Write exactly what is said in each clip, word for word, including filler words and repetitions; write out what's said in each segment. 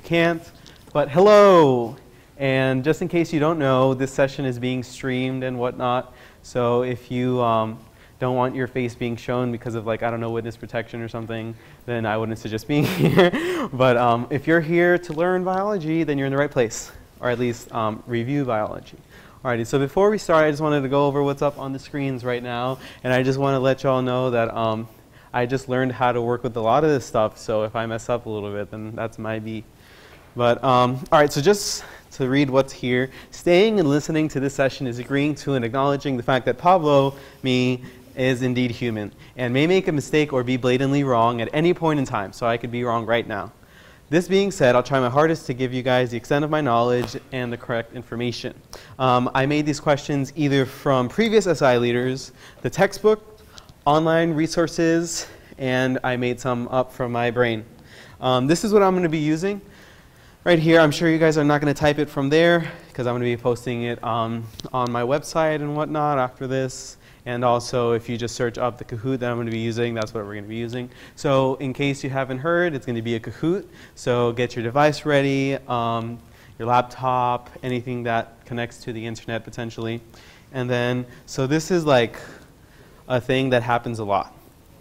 can't. But hello! And just in case you don't know, this session is being streamed and whatnot. So if you um, don't want your face being shown because of, like, I don't know, witness protection or something, then I wouldn't suggest being here. But um, if you're here to learn biology, then you're in the right place, or at least um, review biology. Alrighty, so before we start, I just wanted to go over what's up on the screens right now. And I just want to let y'all know that um, I just learned how to work with a lot of this stuff. So if I mess up a little bit, then that's my beat. But um, all right, so just to read what's here. Staying and listening to this session is agreeing to and acknowledging the fact that Pablo, me, is indeed human and may make a mistake or be blatantly wrong at any point in time. So I could be wrong right now. This being said, I'll try my hardest to give you guys the extent of my knowledge and the correct information. Um, I made these questions either from previous S I leaders, the textbook, online resources, and I made some up from my brain. Um, this is what I'm going to be using right here. I'm sure you guys are not going to type it from there because I'm going to be posting it um, on my website and whatnot after this. And also, if you just search up the Kahoot that I'm going to be using, that's what we're going to be using. So in case you haven't heard, it's going to be a Kahoot. So get your device ready, um, your laptop, anything that connects to the internet potentially. And then, so this is like a thing that happens a lot.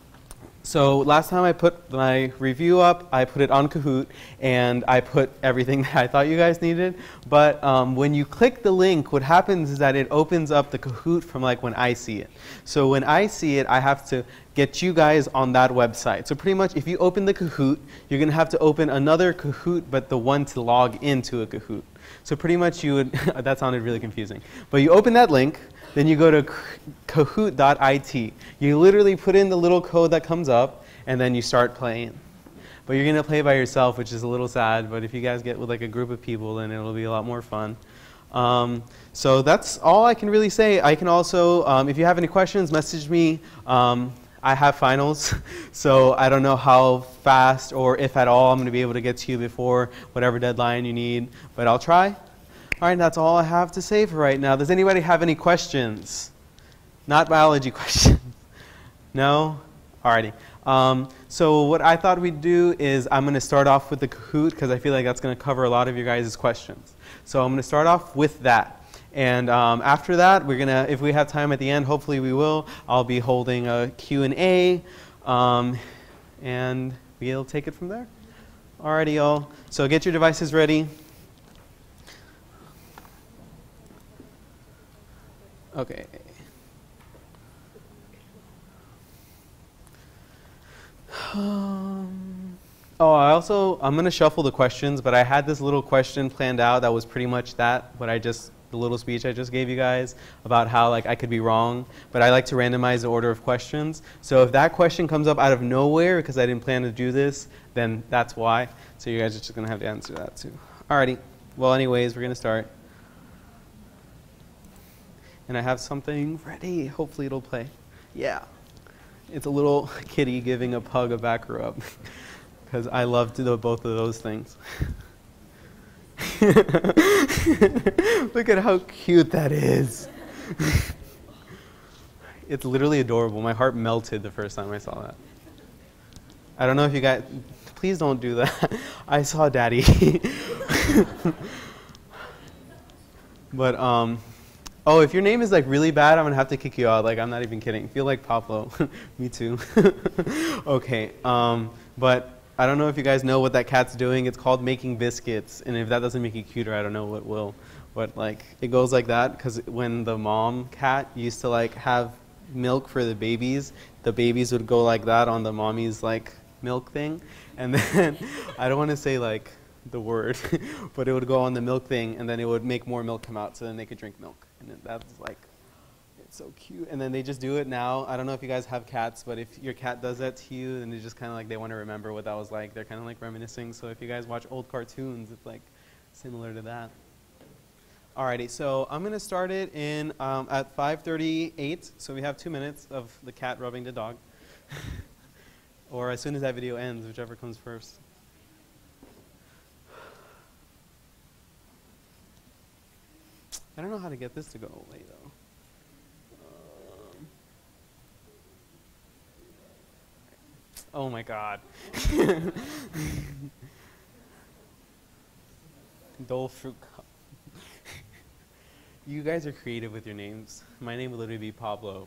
So last time I put my review up, I put it on Kahoot, and I put everything that I thought you guys needed. But um, when you click the link, what happens is that it opens up the Kahoot from like when I see it. So when I see it, I have to get you guys on that website. So pretty much if you open the Kahoot, you're going to have to open another Kahoot, but the one to log into a Kahoot. So pretty much you would, that sounded really confusing. But you open that link, then you go to kahoot dot I T. You literally put in the little code that comes up, and then you start playing. But you're going to play by yourself, which is a little sad. But if you guys get with like a group of people, then it'll be a lot more fun. Um, so that's all I can really say. I can also, um, if you have any questions, message me. Um, I have finals, so I don't know how fast or if at all I'm going to be able to get to you before whatever deadline you need, but I'll try. All right, that's all I have to say for right now. Does anybody have any questions? Not biology questions. No? Alrighty. Um, so what I thought we'd do is I'm going to start off with the Kahoot because I feel like that's going to cover a lot of your guys' questions. So I'm going to start off with that. And um, after that, we're going to, if we have time at the end, hopefully we will, I'll be holding a Q and A, um, and we'll take it from there. Alrighty, y'all. So get your devices ready. Okay. Um, oh, I also, I'm going to shuffle the questions, but I had this little question planned out that was pretty much that, what I just, the little speech I just gave you guys about how like I could be wrong, but I like to randomize the order of questions. So if that question comes up out of nowhere because I didn't plan to do this, then that's why. So you guys are just going to have to answer that too. Alrighty. Well, anyways, we're going to start. And I have something ready. Hopefully it'll play. Yeah. It's a little kitty giving a pug a back rub. Because I love to do both of those things. Look at how cute that is. It's literally adorable. My heart melted the first time I saw that. I don't know if you guys... Please don't do that. I saw Daddy. But, um... oh, if your name is like really bad, I'm going to have to kick you out. Like, I'm not even kidding. Feel like Pablo. Me too. Okay. Um, but I don't know if you guys know what that cat's doing. It's called making biscuits. And if that doesn't make it cuter, I don't know what will. But like, it goes like that because when the mom cat used to like have milk for the babies, the babies would go like that on the mommy's like milk thing. And then, I don't want to say like the word, but it would go on the milk thing and then it would make more milk come out so then they could drink milk. And that's like, it's so cute. And then they just do it now. I don't know if you guys have cats, but if your cat does that to you, then it's just kind of like they want to remember what that was like. They're kind of like reminiscing. So if you guys watch old cartoons, it's like similar to that. Alrighty, so I'm going to start it in um, at five thirty-eight. So we have two minutes of the cat rubbing the dog. Or as soon as that video ends, whichever comes first. I don't know how to get this to go away, though. Um, oh, my God. Dole fruit cup. You guys are creative with your names. My name would literally be Pablo.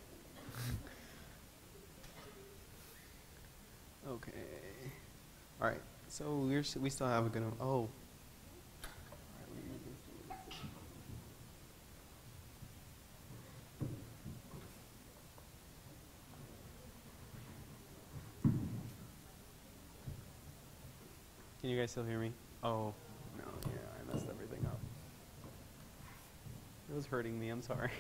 Okay. All right. So we're s- we still have a good. Oh. Can you guys still hear me? Oh, no, yeah, I messed everything up. It was hurting me, I'm sorry.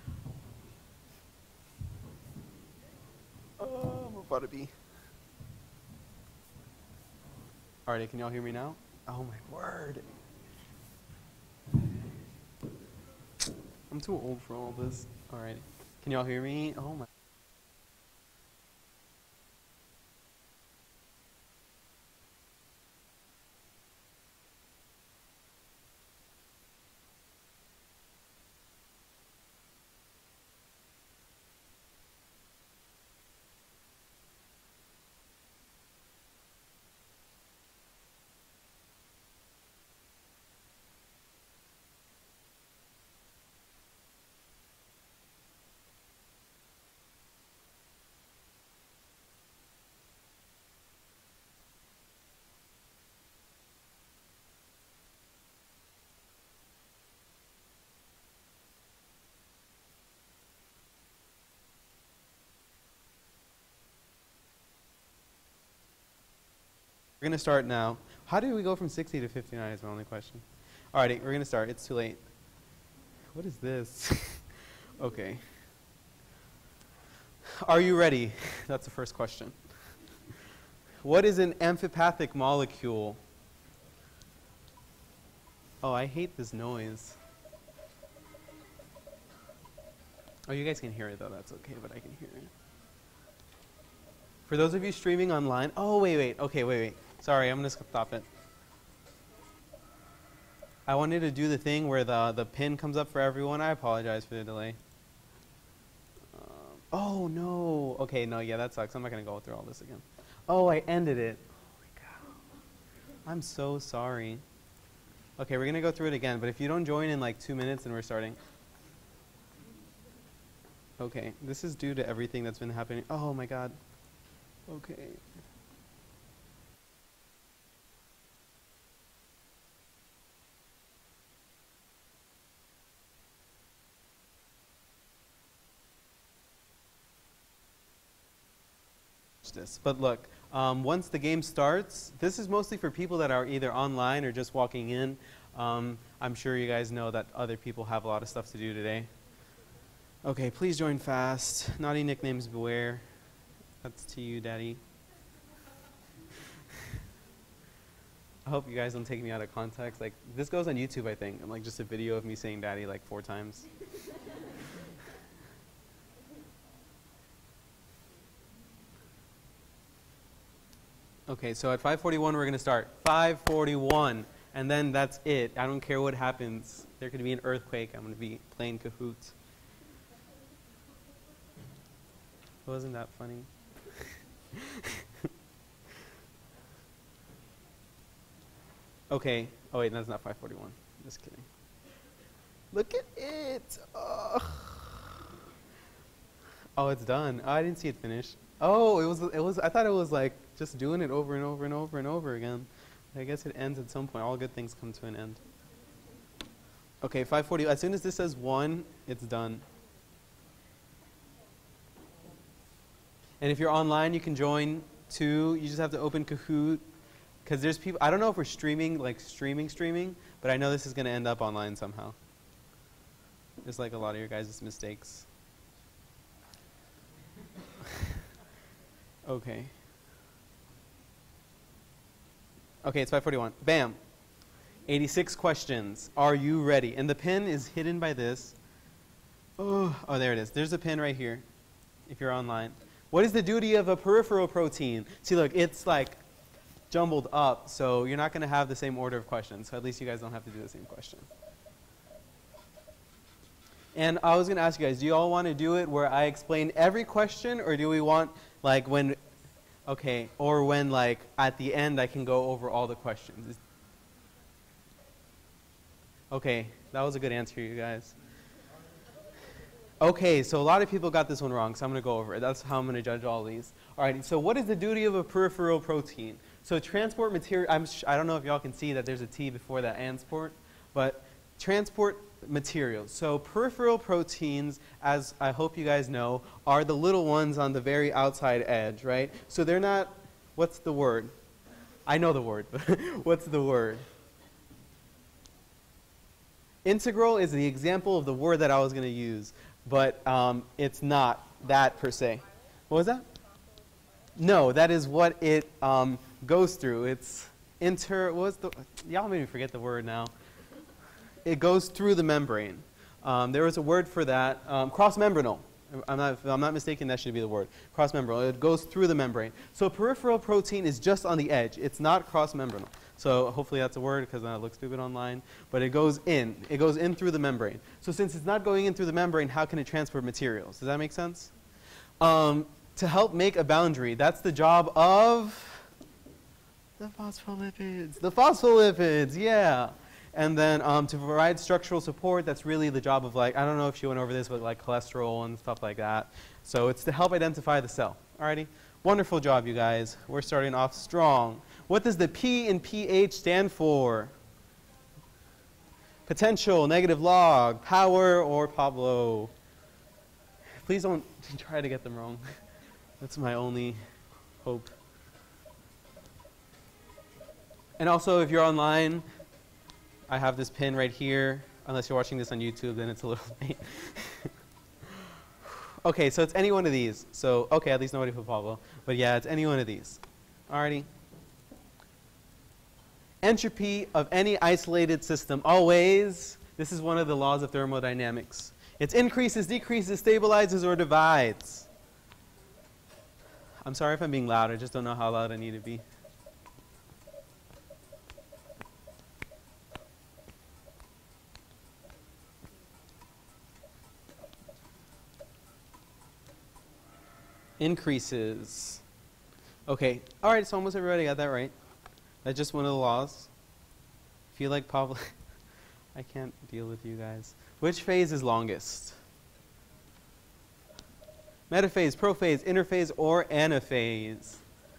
Oh, I'm about to be. Alright, can y'all hear me now? Oh my word. I'm too old for all this. Alright. Can y'all hear me? Oh my. We're going to start now. How did we go from sixty to fifty-nine is my only question. Alrighty, we're going to start. It's too late. What is this? Okay. Are you ready? That's the first question. What is an amphipathic molecule? Oh, I hate this noise. Oh, you guys can hear it though. That's okay, but I can hear it. For those of you streaming online, oh, wait, wait. Okay, wait, wait. Sorry, I'm going to stop it. I wanted to do the thing where the, the pin comes up for everyone. I apologize for the delay. Um, oh, no. Okay, no, yeah, that sucks. I'm not going to go through all this again. Oh, I ended it. Oh, my God. I'm so sorry. Okay, we're going to go through it again, but if you don't join in like two minutes, then we're starting. Okay, this is due to everything that's been happening. Oh, my God. Okay. This. But look, um, once the game starts, this is mostly for people that are either online or just walking in. Um, I'm sure you guys know that other people have a lot of stuff to do today. Okay, please join fast. Naughty nicknames beware. That's to you, Daddy. I hope you guys don't take me out of context. Like, this goes on YouTube, I think. I'm like just a video of me saying Daddy like four times. Okay, so at five forty-one we're going to start. five forty-one, and then that's it. I don't care what happens. There could be an earthquake. I'm going to be playing Kahoots. Wasn't that funny? Okay. Oh wait, that's not five forty-one. Just kidding. Look at it. Oh, oh it's done. Oh, I didn't see it finish. Oh, it was. It was. I thought it was like just doing it over and over and over and over again. I guess it ends at some point. All good things come to an end. Okay, five forty. As soon as this says one, it's done. And if you're online, you can join too. You just have to open Kahoot, because there's people. I don't know if we're streaming, like streaming, streaming, but I know this is going to end up online somehow. Just like a lot of your guys' mistakes. Okay. Okay, it's five forty-one. Bam. eighty-six questions. Are you ready? And the pin is hidden by this. Oh, oh, there it is. There's a pin right here, if you're online. What is the duty of a peripheral protein? See, look, it's like jumbled up, so you're not going to have the same order of questions. So at least you guys don't have to do the same question. And I was going to ask you guys, do you all want to do it where I explain every question, or do we want, like, when, okay, or when, like, at the end I can go over all the questions? Okay, that was a good answer, you guys. Okay, so a lot of people got this one wrong, so I'm going to go over it. That's how I'm going to judge all these. All right, so what is the duty of a peripheral protein? So transport material, I'm sh I don't know if y'all can see that there's a T before that ansport, but transport materials. So peripheral proteins, as I hope you guys know, are the little ones on the very outside edge, right? So they're not, what's the word? I know the word, but what's the word? Integral is the example of the word that I was going to use, but um, it's not that per se. What was that? No, that is what it um, goes through. It's inter, what was the, y'all made me forget the word now. It goes through the membrane. Um, there was a word for that, um, cross-membranal. I'm not, if I'm not mistaken, that should be the word. Cross-membranal. It goes through the membrane. So peripheral protein is just on the edge. It's not cross-membranal. So hopefully that's a word because then it looks stupid online. But it goes in. It goes in through the membrane. So since it's not going in through the membrane, how can it transport materials? Does that make sense? Um, to help make a boundary, that's the job of the phospholipids. The phospholipids, yeah. And then um, to provide structural support, that's really the job of, like, I don't know if she went over this, but like cholesterol and stuff like that. So it's to help identify the cell. Alrighty? Wonderful job, you guys. We're starting off strong. What does the P in pH stand for? Potential, negative log, power, or Pablo? Please don't try to get them wrong. That's my only hope. And also, if you're online, I have this pin right here. Unless you're watching this on YouTube, then it's a little late. Okay, so it's any one of these. So, okay, at least nobody put Pablo. But yeah, it's any one of these. Alrighty. Entropy of any isolated system. Always, this is one of the laws of thermodynamics. It increases, decreases, stabilizes, or divides. I'm sorry if I'm being loud. I just don't know how loud I need to be. Increases. Okay. All right, so almost everybody got that right. That's just one of the laws. If you like Pablo, I can't deal with you guys. Which phase is longest? Metaphase, prophase, interphase, or anaphase?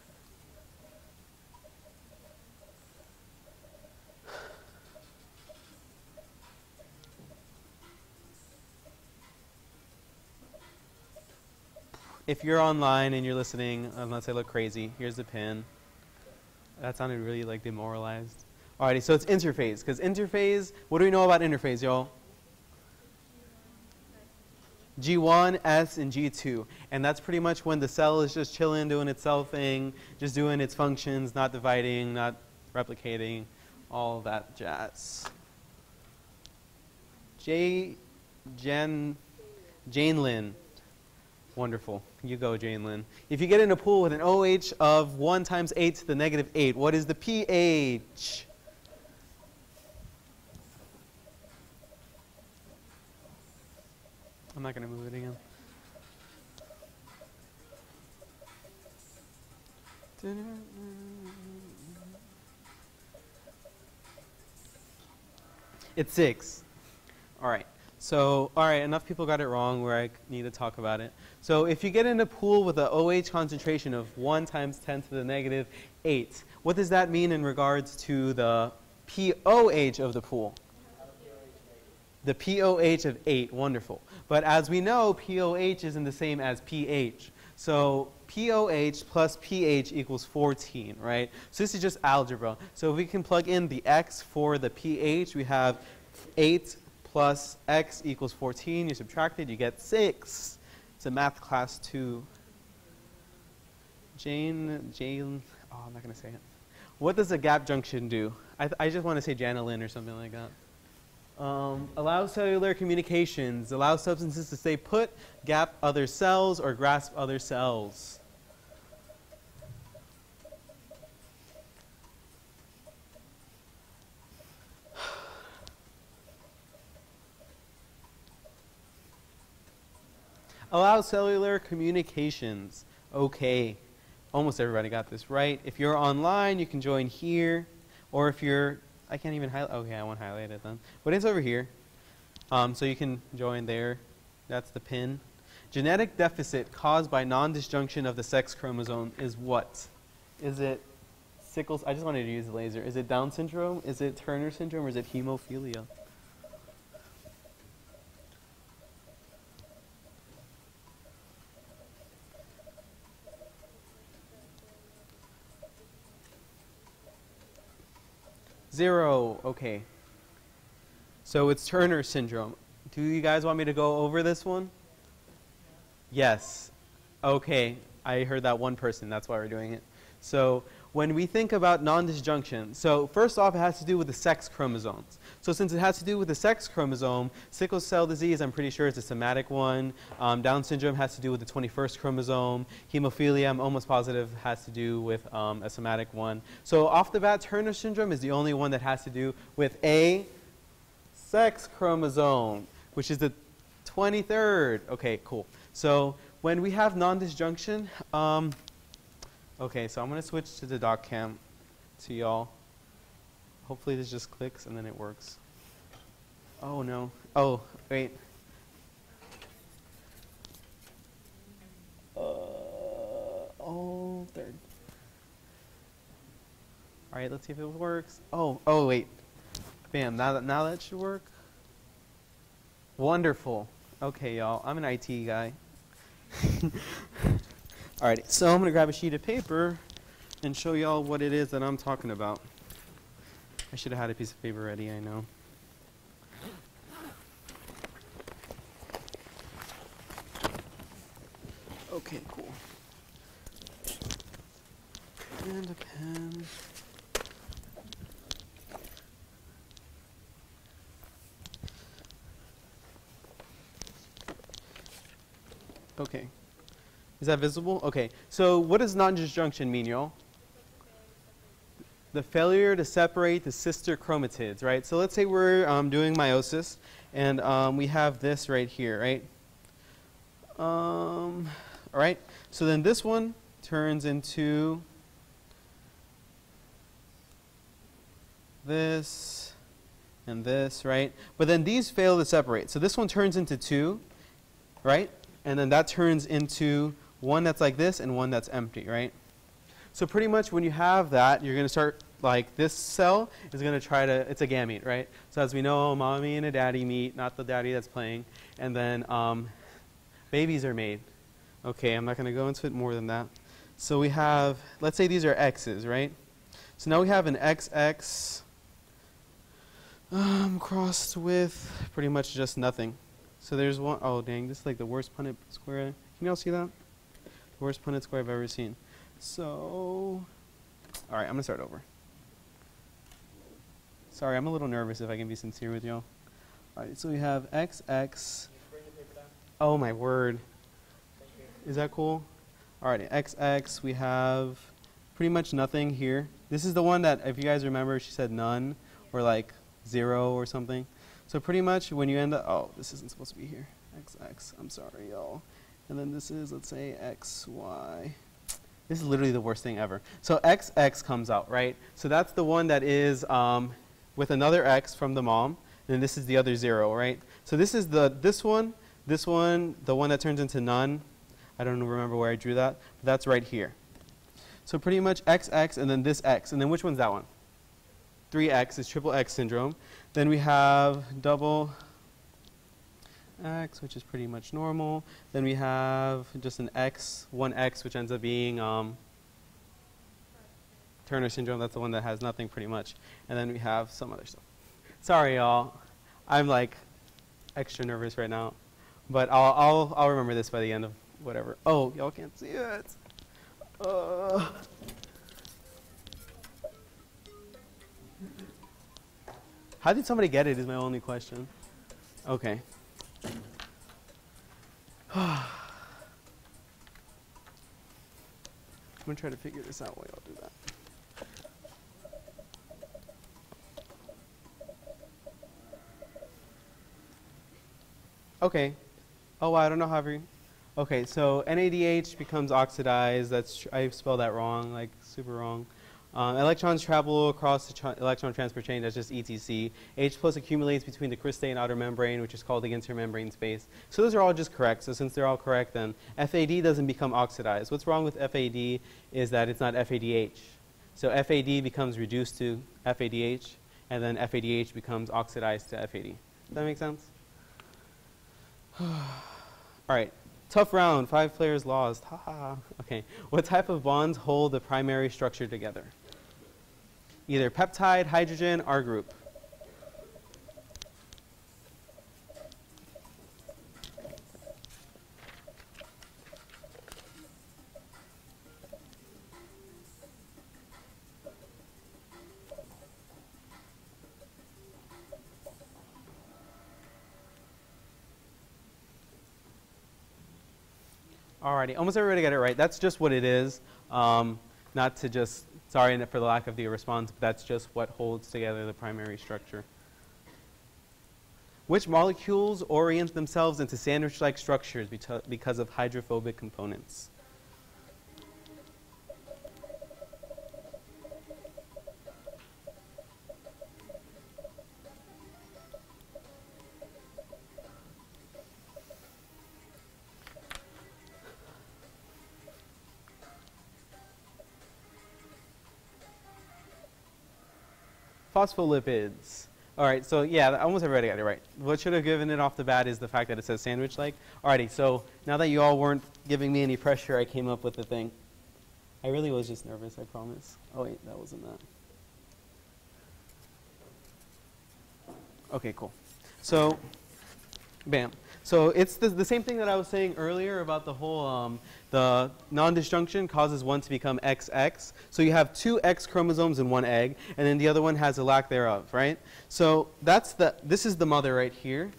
If you're online and you're listening, unless I look crazy, here's the pin. That sounded really like demoralized. Alrighty, so it's interphase. Because interphase, what do we know about interphase, y'all? G one, S, and G two. And that's pretty much when the cell is just chilling, doing its cell thing, just doing its functions, not dividing, not replicating, all that jazz. J. Jen. Jane Lynn. Wonderful. You go, Jane Lynn. If you get in a pool with an OH of one times eight to the negative eight, what is the pH? I'm not going to move it again. It's six. All right. So, all right, enough people got it wrong where I need to talk about it. So if you get in a pool with an OH concentration of one times ten to the negative eight, what does that mean in regards to the pOH of the pool? The pOH of eight, wonderful. But as we know, pOH isn't the same as pH. So pOH plus pH equals fourteen, right? So this is just algebra. So if we can plug in the x for the pH, we have eight plus x equals fourteen. You subtract it, you get six. It's a math class two. Jane, Jane, oh, I'm not going to say it. What does a gap junction do? I, th I just want to say Janelin or something like that. Um, allow cellular communications, allow substances to stay put, gap other cells, or grasp other cells. Allow cellular communications. Okay, almost everybody got this right. If you're online, you can join here, or if you're I can't even highlight. Okay, I won't highlight it then. But it's over here. Um, so you can join there. That's the pin. Genetic deficit caused by non-disjunction of the sex chromosome is what? Is it sickles? I just wanted to use the laser. Is it Down syndrome? Is it Turner syndrome? Or is it hemophilia? Zero. Okay. So it's Turner syndrome. Do you guys want me to go over this one? Yes. Okay. I heard that one person. That's why we're doing it. So when we think about non-disjunction, so first off, it has to do with the sex chromosomes. So since it has to do with the sex chromosome, sickle cell disease, I'm pretty sure it's a somatic one. Um, Down syndrome has to do with the twenty-first chromosome. Hemophilia, I'm almost positive, has to do with um, a somatic one. So off the bat, Turner syndrome is the only one that has to do with a sex chromosome, which is the twenty-third. Okay, cool. So when we have non-disjunction, um, okay, so I'm going to switch to the doc cam to y'all. Hopefully this just clicks and then it works. Oh no. Oh, wait. Uh, oh, third. All right, let's see if it works. Oh, oh wait. Bam, now that, now that should work. Wonderful. Okay, y'all, I'm an I T guy. Alrighty, so I'm going to grab a sheet of paper and show y'all what it is that I'm talking about. I should have had a piece of paper ready, I know. Okay, cool. And a pen. Okay. Is that visible? Okay. So what does non-disjunction mean, y'all? The failure to separate the sister chromatids, right? So let's say we're um, doing meiosis, and um, we have this right here, right? Um, all right. So then this one turns into this and this, right? But then these fail to separate. So this one turns into two, right? And then that turns into one that's like this and one that's empty, right? So pretty much when you have that, you're going to start, like this cell is going to try to, it's a gamete, right? So as we know, a mommy and a daddy meet, not the daddy that's playing, and then um, babies are made. Okay, I'm not going to go into it more than that. So we have, let's say these are X's, right? So now we have an X X um, crossed with pretty much just nothing. So there's one, oh dang, this is like the worst Punnett square. Can y'all see that? The worst Punnett square I've ever seen. So, all right, I'm gonna start over. Sorry, I'm a little nervous if I can be sincere with y'all. All right, so we have X X. Oh my word. Is that cool? All right, X X, we have pretty much nothing here. This is the one that, if you guys remember, she said none or like zero or something. So pretty much when you end up, oh, this isn't supposed to be here. X X, I'm sorry, y'all. And then this is, let's say, X Y. This is literally the worst thing ever. So X X comes out, right? So that's the one that is um, with another X from the mom. And then this is the other zero, right? So this is the, this one, this one, the one that turns into none. I don't remember where I drew that, but that's right here. So pretty much X X and then this X. And then which one's that one? three X is triple X syndrome. Then we have double X, which is pretty much normal. Then we have just an X, one X, which ends up being um, Turner syndrome. That's the one that has nothing pretty much. And then we have some other stuff. Sorry, y'all. I'm like extra nervous right now. But I'll, I'll, I'll remember this by the end of whatever. Oh, y'all can't see it. Uh. How did somebody get it is my only question. Okay. I'm going to try to figure this out while y'all do that. Okay. Oh, I don't know how every... Okay, so N A D H becomes oxidized. That's tr I spelled that wrong, like super wrong. Um, electrons travel across the tra electron transport chain, that's just E T C. H plus accumulates between the crystate and outer membrane, which is called the intermembrane space. So those are all just correct. So since they're all correct, then F A D doesn't become oxidized. What's wrong with F A D is that it's not F A D H. So F A D becomes reduced to F A D H, and then F A D H becomes oxidized to F A D. Does that make sense? All right. Tough round, five players lost. Ha ha. Okay. What type of bonds hold the primary structure together? Either peptide, hydrogen, R group. Alrighty, almost everybody got it right. That's just what it is. Um, not to just, sorry for the lack of the response, but that's just what holds together the primary structure. Which molecules orient themselves into sandwich-like structures because of hydrophobic components? Phospholipids. All right, so yeah, almost everybody got it right. What should have given it off the bat is the fact that it says sandwich-like. Alrighty, so now that you all weren't giving me any pressure, I came up with the thing. I really was just nervous, I promise. Oh wait, that wasn't that. Okay, cool. So, bam. So it's the, the same thing that I was saying earlier about the whole, um, the non-disjunction causes one to become X X. So you have two X chromosomes in one egg, and then the other one has a lack thereof, right? So that's the, this is the mother right here.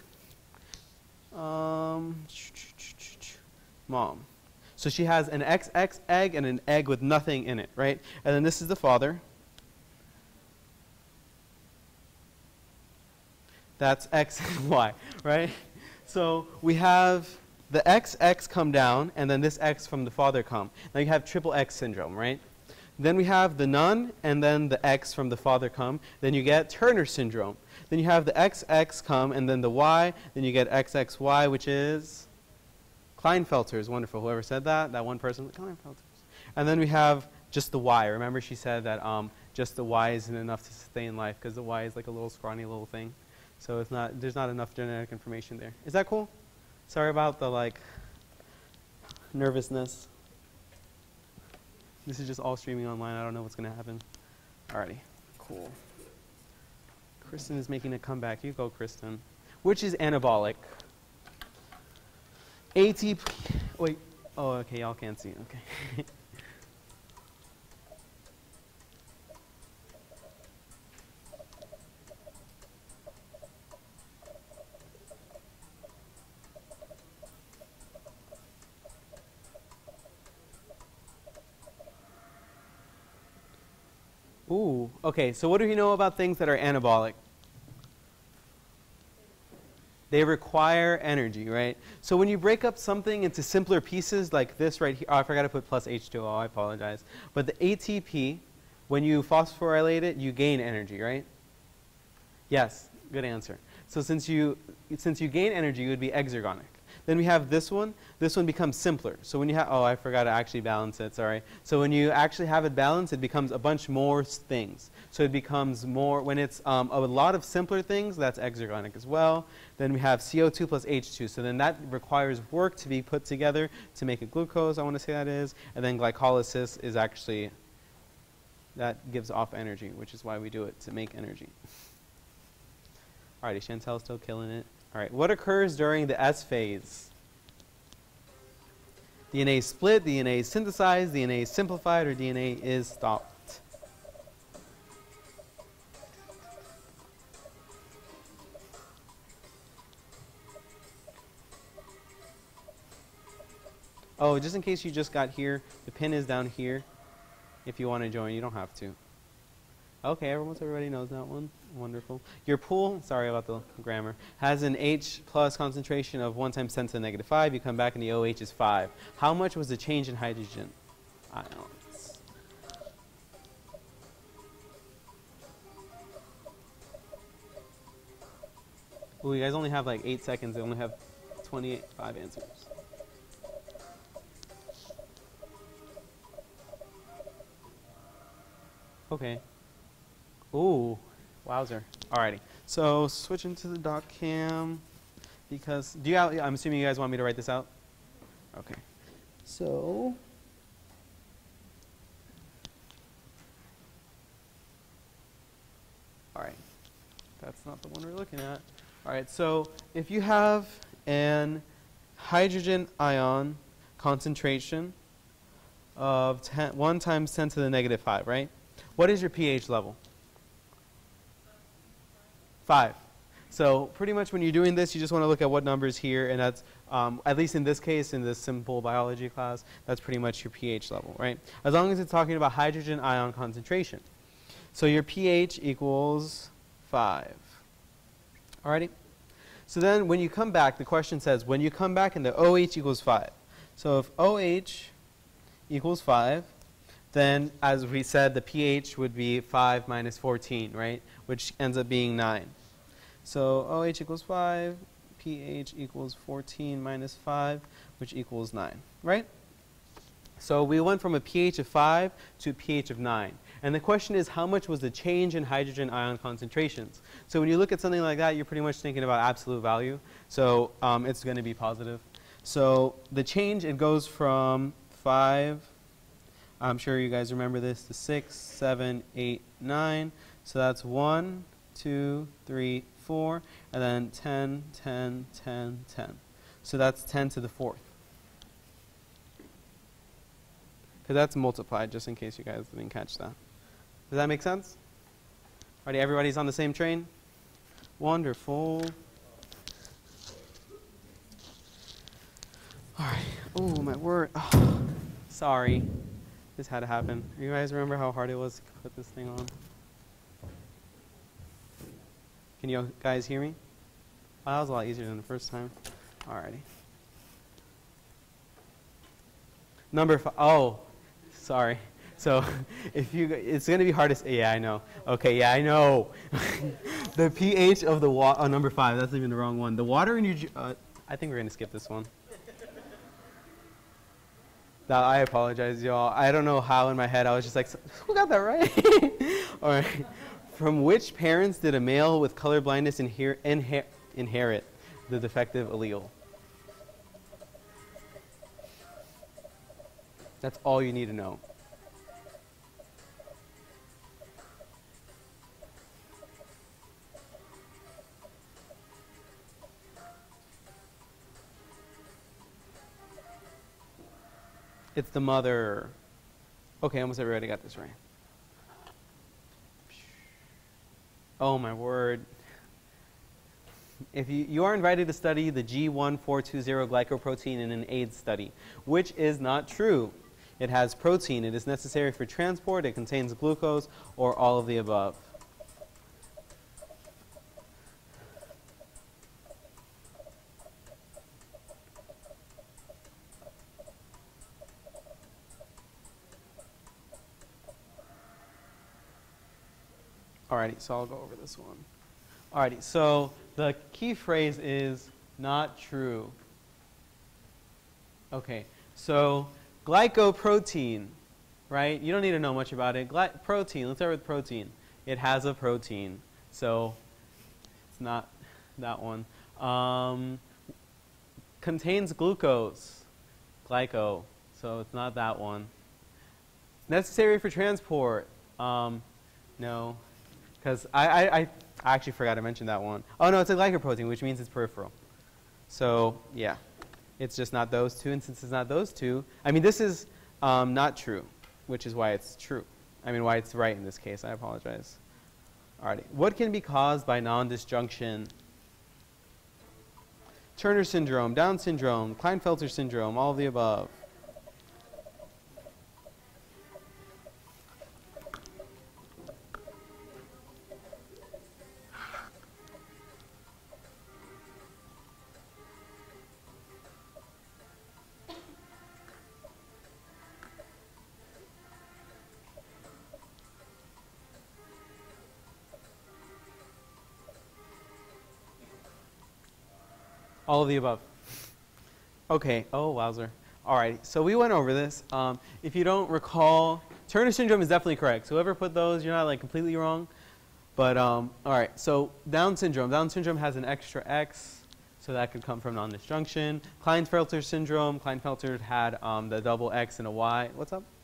Um, mom. So she has an X X egg and an egg with nothing in it, right? And then this is the father. That's X and Y, right? So we have the X X come down, and then this X from the father come. Now you have triple X syndrome, right? Then we have the none, and then the X from the father come. Then you get Turner syndrome. Then you have the X X come, and then the Y. Then you get X X Y, which is Klinefelter's. Wonderful. Whoever said that, that one person, Klinefelter's. And then we have just the Y. Remember she said that um, just the Y isn't enough to sustain life because the Y is like a little scrawny little thing. So it's not, there's not enough genetic information there. Is that cool? Sorry about the like nervousness. This is just all streaming online. I don't know what's going to happen. Alrighty, cool. Kristen is making a comeback. You go, Kristen. Which is anabolic? A T P. Wait. Oh, okay. Y'all can't see. Okay. Ooh, okay, so what do you know about things that are anabolic? They require energy, right? So when you break up something into simpler pieces like this right here, oh, I forgot to put plus H two O, I apologize. But the A T P, when you phosphorylate it, you gain energy, right? Yes, good answer. So since you, since you gain energy, you would be exergonic. Then we have this one. This one becomes simpler. So when you have, oh, I forgot to actually balance it, sorry. So when you actually have it balanced, it becomes a bunch more things. So it becomes more, when it's um, a lot of simpler things, that's exergonic as well. Then we have C O two plus H two. So then that requires work to be put together to make a glucose, I want to say that is. And then glycolysis is actually, that gives off energy, which is why we do it, to make energy. Alrighty, Chantel's still killing it. All right, what occurs during the S phase? D N A is split, D N A is synthesized, D N A is simplified, or D N A is stopped? Oh, just in case you just got here, the pin is down here. If you want to join, you don't have to. Okay, almost everybody knows that one. Wonderful. Your pool, sorry about the grammar, has an H plus concentration of one times ten to the negative five. You come back and the OH is five. How much was the change in hydrogen ions? Well, you guys only have like eight seconds. They only have twenty-five answers. Okay. Ooh, wowzer. Alrighty. So switching to the doc cam because do you? I'm assuming you guys want me to write this out. Okay. So. All right. That's not the one we're looking at. All right. So if you have an hydrogen ion concentration of ten, one times ten to the negative five, right? What is your pH level? Five. So pretty much when you're doing this, you just want to look at what numbers here, and that's, um, at least in this case, in this simple biology class, that's pretty much your pH level, right? As long as it's talking about hydrogen ion concentration. So your pH equals five. Alrighty? So then when you come back, the question says, when you come back and the OH equals five. So if OH equals five, then as we said, the pH would be five minus fourteen, right? Which ends up being nine. So OH equals five, pH equals fourteen minus five, which equals nine, right? So we went from a pH of five to a pH of nine. And the question is, how much was the change in hydrogen ion concentrations? So when you look at something like that, you're pretty much thinking about absolute value. So um, it's going to be positive. So the change, it goes from five, I'm sure you guys remember this, to six, seven, eight, nine. So that's one, two, three, four, and then ten, ten, ten, ten. So that's ten to the fourth. Because that's multiplied, just in case you guys didn't catch that. Does that make sense? Alrighty, everybody's on the same train? Wonderful. Alright. Oh, my word. Oh, sorry. This had to happen. You guys remember how hard it was to put this thing on? Can you guys hear me? Oh, that was a lot easier than the first time. Alrighty. Number five. Oh, sorry. So if you, it's going to be hard to say. Yeah, I know. Okay, yeah, I know. The pH of the water. Oh, number five. That's even the wrong one. The water in your. Uh, I think we're going to skip this one. Now, I apologize, y'all. I don't know how in my head I was just like, who got that right? All right. From which parents did a male with color blindness inher inher inherit the defective allele? That's all you need to know. It's the mother. Okay, almost everybody got this right. Oh my word. If you, you are invited to study the G one four two zero glycoprotein in an AIDS study, which is not true. It has protein. It is necessary for transport. It contains glucose, or all of the above. Alrighty, so I'll go over this one. Alrighty, so the key phrase is not true. Okay, so glycoprotein, right? You don't need to know much about it. Gly protein, let's start with protein. It has a protein, so it's not that one. Um, contains glucose, glyco, so it's not that one. Necessary for transport, um, no. Because I, I, I actually forgot to mention that one. Oh, no, it's a glycoprotein, which means it's peripheral. So, yeah, it's just not those two. And since it's not those two, I mean, this is um, not true, which is why it's true. I mean, why it's right in this case. I apologize. Alrighty. What can be caused by non-disjunction? Turner syndrome, Down syndrome, Klinefelter syndrome, all of the above. All of the above. Okay. Oh, wowzer. All right. So we went over this. Um, if you don't recall, Turner syndrome is definitely correct. So whoever put those, you're not like completely wrong. But um, all right. So Down syndrome. Down syndrome has an extra X, so that could come from non-disjunction. Klinefelter syndrome. Klinefelter had um, the double X and a Y. What's up?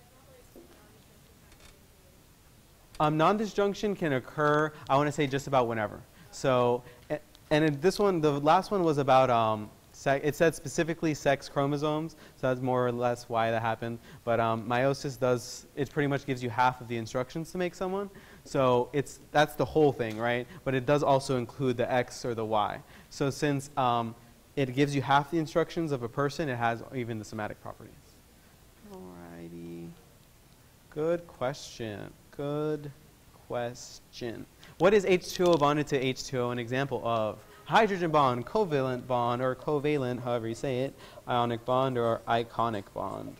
Um, non-disjunction can occur, I want to say, just about whenever. So, and in this one, the last one was about, um, it said specifically sex chromosomes, so that's more or less why that happened. But um, meiosis does, it pretty much gives you half of the instructions to make someone. So it's, that's the whole thing, right? But it does also include the X or the Y. So since um, it gives you half the instructions of a person, it has even the somatic properties. Alrighty. Good question. Good question. What is H two O bonded to H two O an example of? Hydrogen bond, covalent bond, or covalent, however you say it, ionic bond, or iconic bond.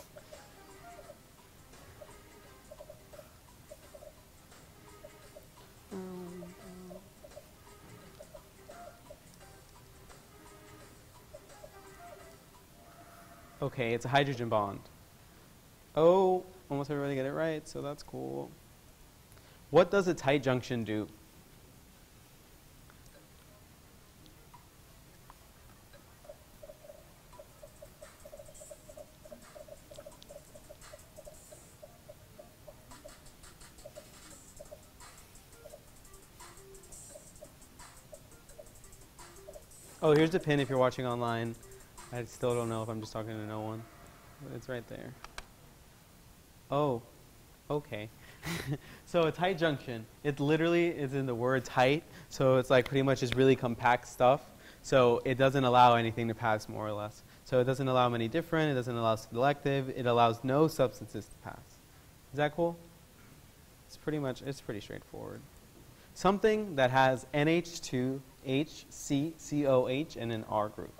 Okay, it's a hydrogen bond. Oh, almost everybody get it right, so that's cool. What does a tight junction do? Oh, here's the pin if you're watching online. I still don't know if I'm just talking to no one. But it's right there. Oh, okay. So a tight junction, it literally is in the word tight. So it's like pretty much just really compact stuff. So it doesn't allow anything to pass, more or less. So it doesn't allow many different, it doesn't allow selective, it allows no substances to pass. Is that cool? It's pretty much, it's pretty straightforward. Something that has N H two, H, C, C O H, and an R group.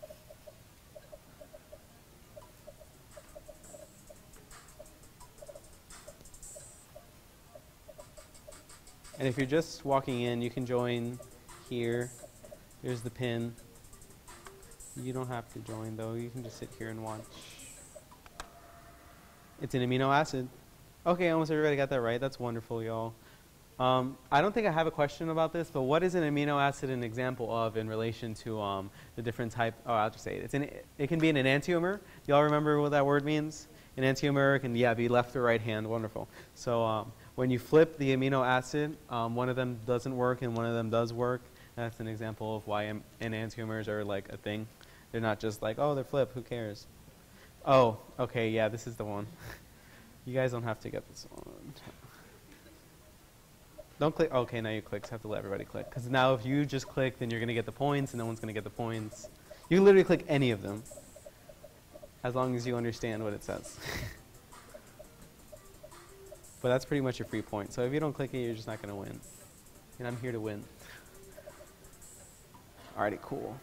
And if you're just walking in, you can join here. Here's the pin. You don't have to join, though. You can just sit here and watch. It's an amino acid. Okay, almost everybody got that right. That's wonderful, y'all. Um, I don't think I have a question about this, but what is an amino acid an example of in relation to um, the different type? Oh, I'll just say it. It's an, it can be an enantiomer. Y'all remember what that word means? An enantiomer can, yeah, be left or right hand. Wonderful. So um, when you flip the amino acid, um, one of them doesn't work and one of them does work. That's an example of why am enantiomers are like a thing. They're not just like, oh, they're flipped. Who cares? Oh, okay, yeah, this is the one. You guys don't have to get this one. Don't click. Okay, now you click. So I have to let everybody click. Because now if you just click, then you're going to get the points, and no one's going to get the points. You can literally click any of them, as long as you understand what it says. But that's pretty much your free point. So if you don't click it, you're just not going to win. And I'm here to win. Alrighty, cool.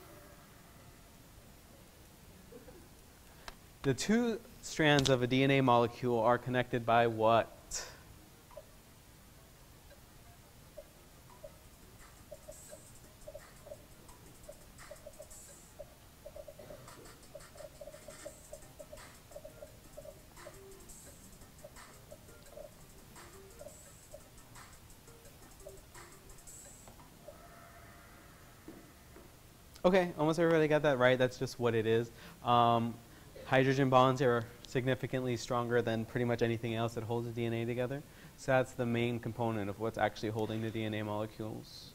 The two strands of a D N A molecule are connected by what? Okay, almost everybody got that right. That's just what it is. Um, hydrogen bonds are significantly stronger than pretty much anything else that holds the D N A together. So that's the main component of what's actually holding the D N A molecules.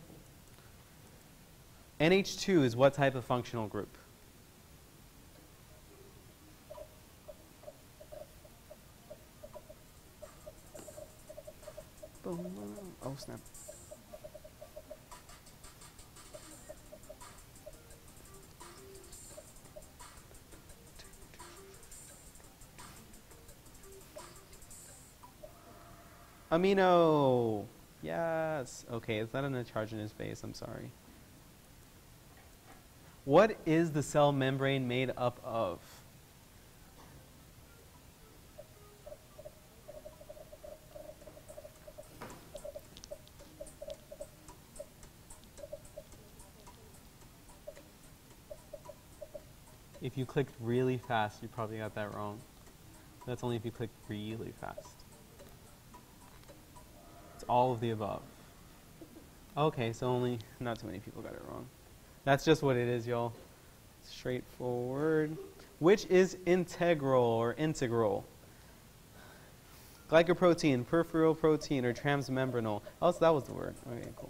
N H two is what type of functional group? Boom. Oh, snap. Amino. Yes. Okay, it's not in a charge in his face. I'm sorry. What is the cell membrane made up of? If you clicked really fast, you probably got that wrong. That's only if you click really fast. It's all of the above. Okay, so only not too many people got it wrong. That's just what it is, y'all. Straightforward. Which is integral or integral? Glycoprotein, peripheral protein, or transmembranal? Oh, so that was the word. Okay, cool.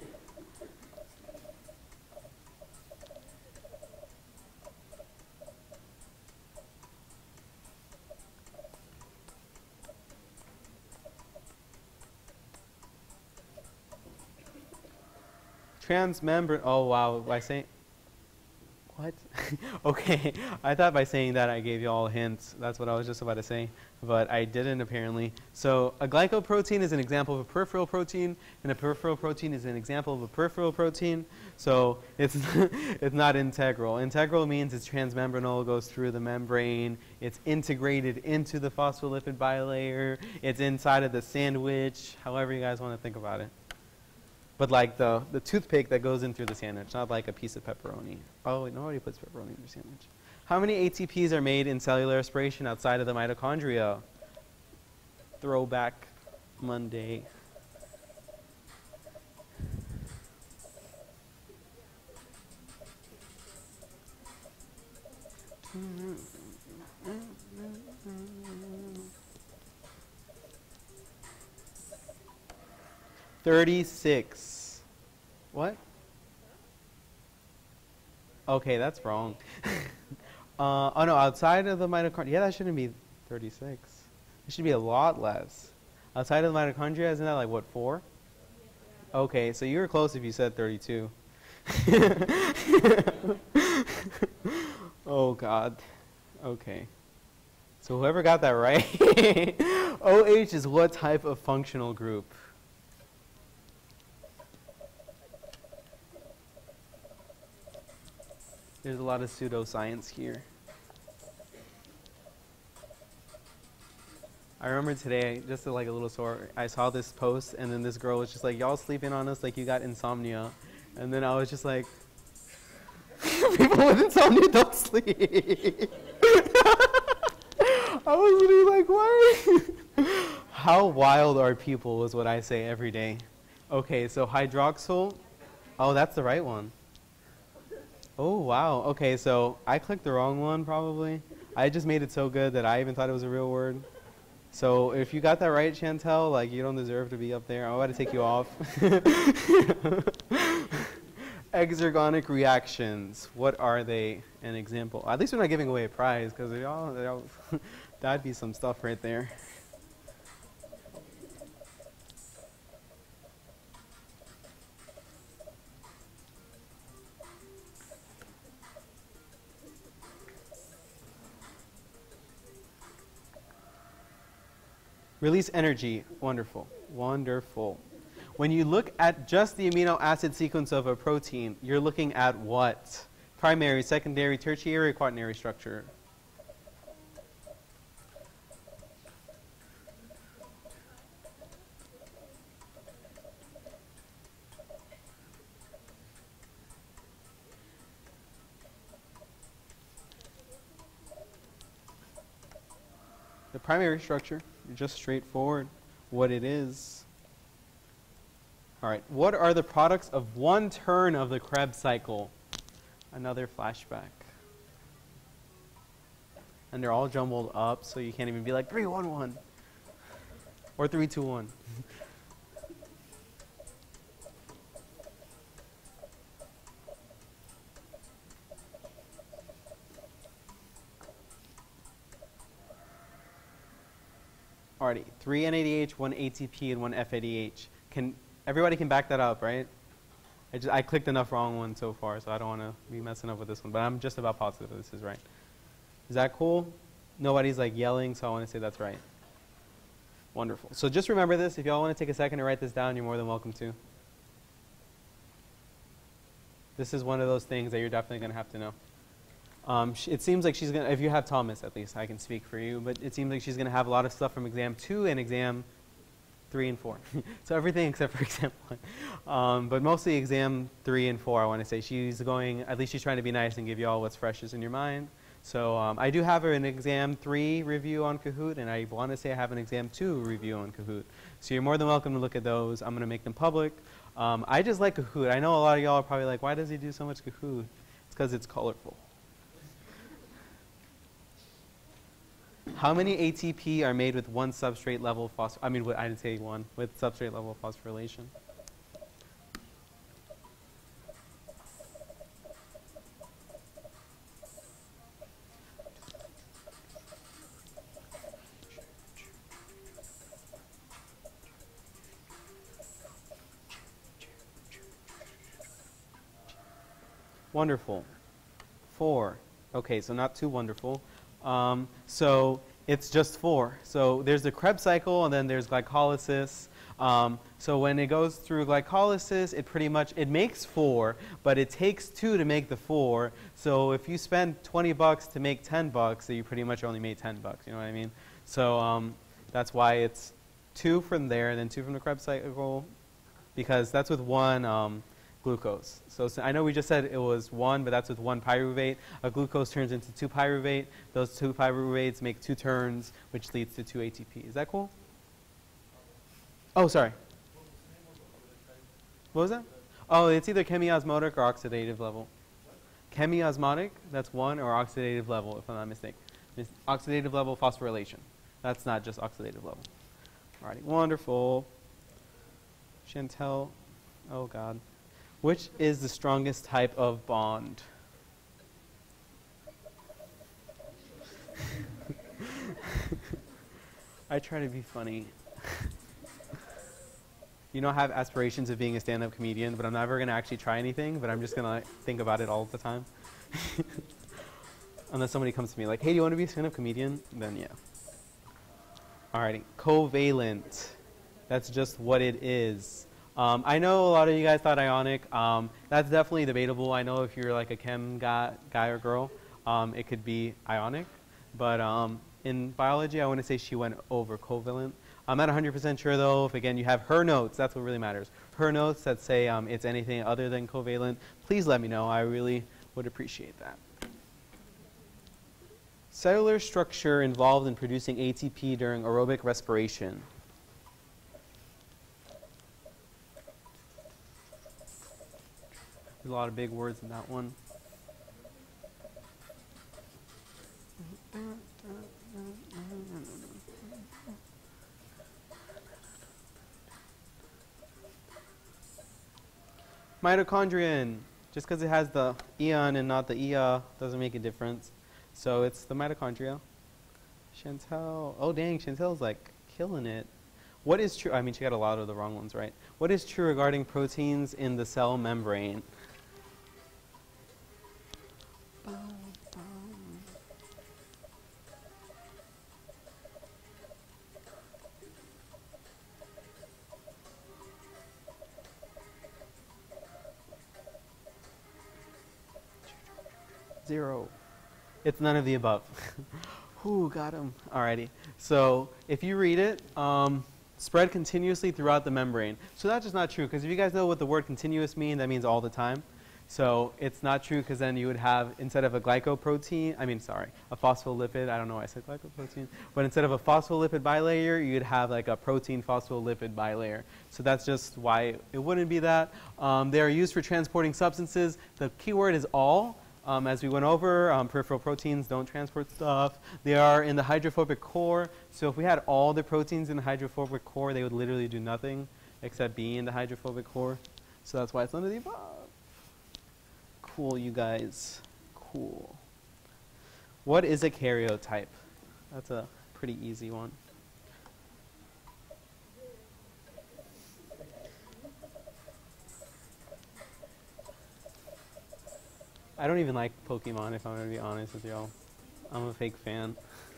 Transmembran. Oh wow! By saying what? Okay, I thought by saying that I gave you all hints. That's what I was just about to say, but I didn't apparently. So a glycoprotein is an example of a peripheral protein, and a peripheral protein is an example of a peripheral protein. So it's it's not integral. Integral means it's transmembranal, goes through the membrane. It's integrated into the phospholipid bilayer. It's inside of the sandwich. However you guys want to think about it. But like the, the toothpick that goes in through the sandwich, not like a piece of pepperoni. Oh, wait, nobody puts pepperoni in their sandwich. How many A T Ps are made in cellular respiration outside of the mitochondria? Throwback Monday. thirty-six. What? Okay, that's wrong. uh, oh no, outside of the mitochondria. Yeah, that shouldn't be thirty-six. It should be a lot less. Outside of the mitochondria, isn't that like what, four? Okay, so you were close if you said thirty-two. Oh God. Okay. So whoever got that right. O H is what type of functional group? There's a lot of pseudoscience here. I remember today, just like a little story, I saw this post and then this girl was just like, y'all sleeping on us like you got insomnia. And then I was just like, people with insomnia don't sleep. I was really like, what? How wild are people is what I say every day. Okay, so hydroxyl, oh, that's the right one. Oh, wow. Okay, so I clicked the wrong one probably. I just made it so good that I even thought it was a real word. So if you got that right, Chantel, like you don't deserve to be up there. I'm about to take you off. Exergonic reactions. What are they? An example. At least we're not giving away a prize because y'all, that'd be some stuff right there. Release energy. Wonderful. Wonderful. When you look at just the amino acid sequence of a protein, you're looking at what? Primary, secondary, tertiary, quaternary structure. The primary structure, just straightforward, what it is. All right, what are the products of one turn of the Krebs cycle? Another flashback. And they're all jumbled up, so you can't even be like three one one or three two one. Alrighty, three N A D H, one A T P, and one F A D H. Can everybody can back that up, right? I just I clicked enough wrong ones so far, so I don't want to be messing up with this one. But I'm just about positive that this is right. Is that cool? Nobody's like yelling, so I want to say that's right. Wonderful. So just remember this. If y'all want to take a second to write this down, you're more than welcome to. This is one of those things that you're definitely going to have to know. Um, it seems like she's going to, if you have Thomas at least, I can speak for you, but it seems like she's going to have a lot of stuff from exam two and exam three and four. So everything except for exam one. Um, but mostly exam three and four, I want to say. She's going, at least she's trying to be nice and give you all what's freshest in your mind. So um, I do have an exam three review on Kahoot, and I want to say I have an exam two review on Kahoot. So you're more than welcome to look at those. I'm going to make them public. Um, I just like Kahoot. I know a lot of y'all are probably like, why does he do so much Kahoot? It's because it's colorful. How many A T P are made with one substrate level phosphor? I mean, with, I didn't say one, with substrate level phosphorylation. Wonderful. Four. Okay, so not too wonderful. Um, so it's just four. So there's the Krebs cycle, and then there's glycolysis. Um, so when it goes through glycolysis, it pretty much, it makes four, but it takes two to make the four. So if you spend twenty bucks to make ten bucks, you pretty much only made ten bucks, you know what I mean? So um, that's why it's two from there, and then two from the Krebs cycle, because that's with one um, glucose. So, so I know we just said it was one, but that's with one pyruvate. A glucose turns into two pyruvate. Those two pyruvates make two turns, which leads to two A T P. Is that cool? Oh, sorry. What was that? Oh, it's either chemiosmotic or oxidative level. Chemiosmotic, that's one, or oxidative level, if I'm not mistaken. Mis oxidative level phosphorylation. That's not just oxidative level. Alrighty, wonderful. Chantel, oh God. Which is the strongest type of bond? I try to be funny. You know, I have aspirations of being a stand-up comedian, but I'm never going to actually try anything, but I'm just going to like, think about it all the time. Unless somebody comes to me like, hey, do you want to be a stand-up comedian? Then yeah. Alrighty, covalent. That's just what it is. Um, I know a lot of you guys thought ionic. Um, that's definitely debatable. I know if you're like a chem guy, guy or girl, um, it could be ionic. But um, in biology, I want to say she went over covalent. I'm not one hundred percent sure though. If again you have her notes, that's what really matters. Her notes that say um, it's anything other than covalent, please let me know. I really would appreciate that. Cellular structure involved in producing A T P during aerobic respiration. There's a lot of big words in that one. Mitochondrion. Just because it has the eon and not the ea doesn't make a difference. So it's the mitochondria. Chantel. Oh dang, Chantel's like killing it. What is true? I mean, she got a lot of the wrong ones right. What is true regarding proteins in the cell membrane? Zero. It's none of the above. Whew, got him. Alrighty. So if you read it, um, spread continuously throughout the membrane. So that's just not true, because if you guys know what the word continuous means, that means all the time. So it's not true, because then you would have, instead of a glycoprotein, I mean, sorry, a phospholipid, I don't know why I said glycoprotein, but instead of a phospholipid bilayer, you'd have like a protein phospholipid bilayer. So that's just why it wouldn't be that. Um, they are used for transporting substances. The key word is all. Um, as we went over, um, peripheral proteins don't transport stuff. They are in the hydrophobic core. So if we had all the proteins in the hydrophobic core, they would literally do nothing except be in the hydrophobic core. So that's why it's under the above. Cool, you guys. Cool. What is a karyotype? That's a pretty easy one. I don't even like Pokemon, if I'm going to be honest with y'all. I'm a fake fan.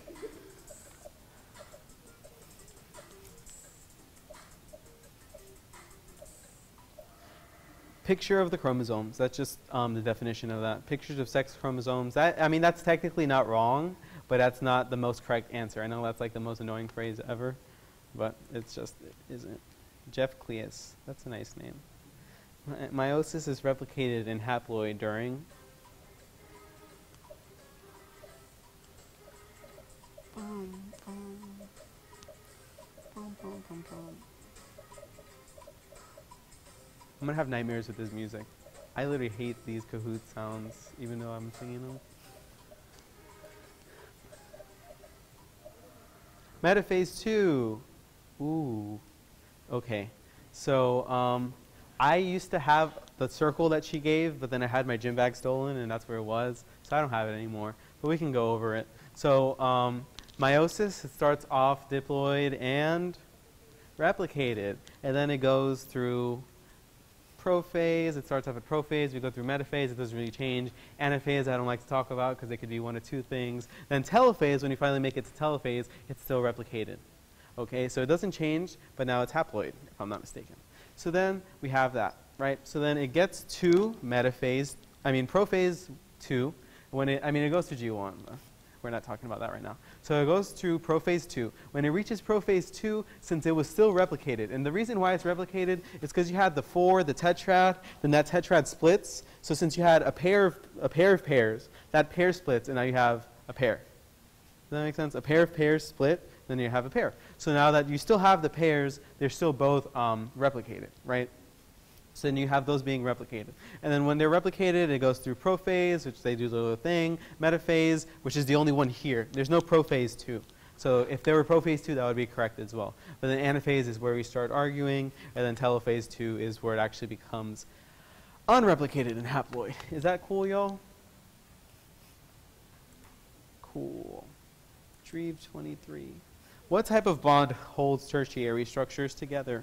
Picture of the chromosomes. That's just um, the definition of that. Pictures of sex chromosomes. That, I mean, that's technically not wrong, but that's not the most correct answer. I know that's like the most annoying phrase ever, but it's just, it isn't. Jeff Cleus. That's a nice name. Meiosis is replicated in haploid during... I'm gonna have nightmares with this music. I literally hate these Kahoot sounds, even though I'm singing them. Metaphase two. Ooh. Okay. So um, I used to have the circle that she gave, but then I had my gym bag stolen, and that's where it was. So I don't have it anymore. But we can go over it. So um, meiosis, it starts off diploid and replicated, and then it goes through prophase. It starts off at prophase. We go through metaphase. It doesn't really change. Anaphase, I don't like to talk about because it could be one of two things. Then telophase, when you finally make it to telophase, it's still replicated. Okay, so it doesn't change, but now it's haploid, if I'm not mistaken. So then we have that, right? So then it gets to metaphase, I mean prophase two. When it, I mean, it goes to G one. We're not talking about that right now. So it goes through prophase two. When it reaches prophase two, since it was still replicated, and the reason why it's replicated is because you had the four, the tetrad, then that tetrad splits. So since you had a pair of, a pair of pairs, that pair splits, and now you have a pair. Does that make sense? A pair of pairs split, then you have a pair. So now that you still have the pairs, they're still both um, replicated, right? So then you have those being replicated. And then when they're replicated, it goes through prophase, which they do the little thing, metaphase, which is the only one here. There's no prophase two. So if there were prophase two, that would be correct as well. But then anaphase is where we start arguing, and then telophase two is where it actually becomes unreplicated and haploid. Is that cool, y'all? Cool. Dreve twenty-three. What type of bond holds tertiary structures together?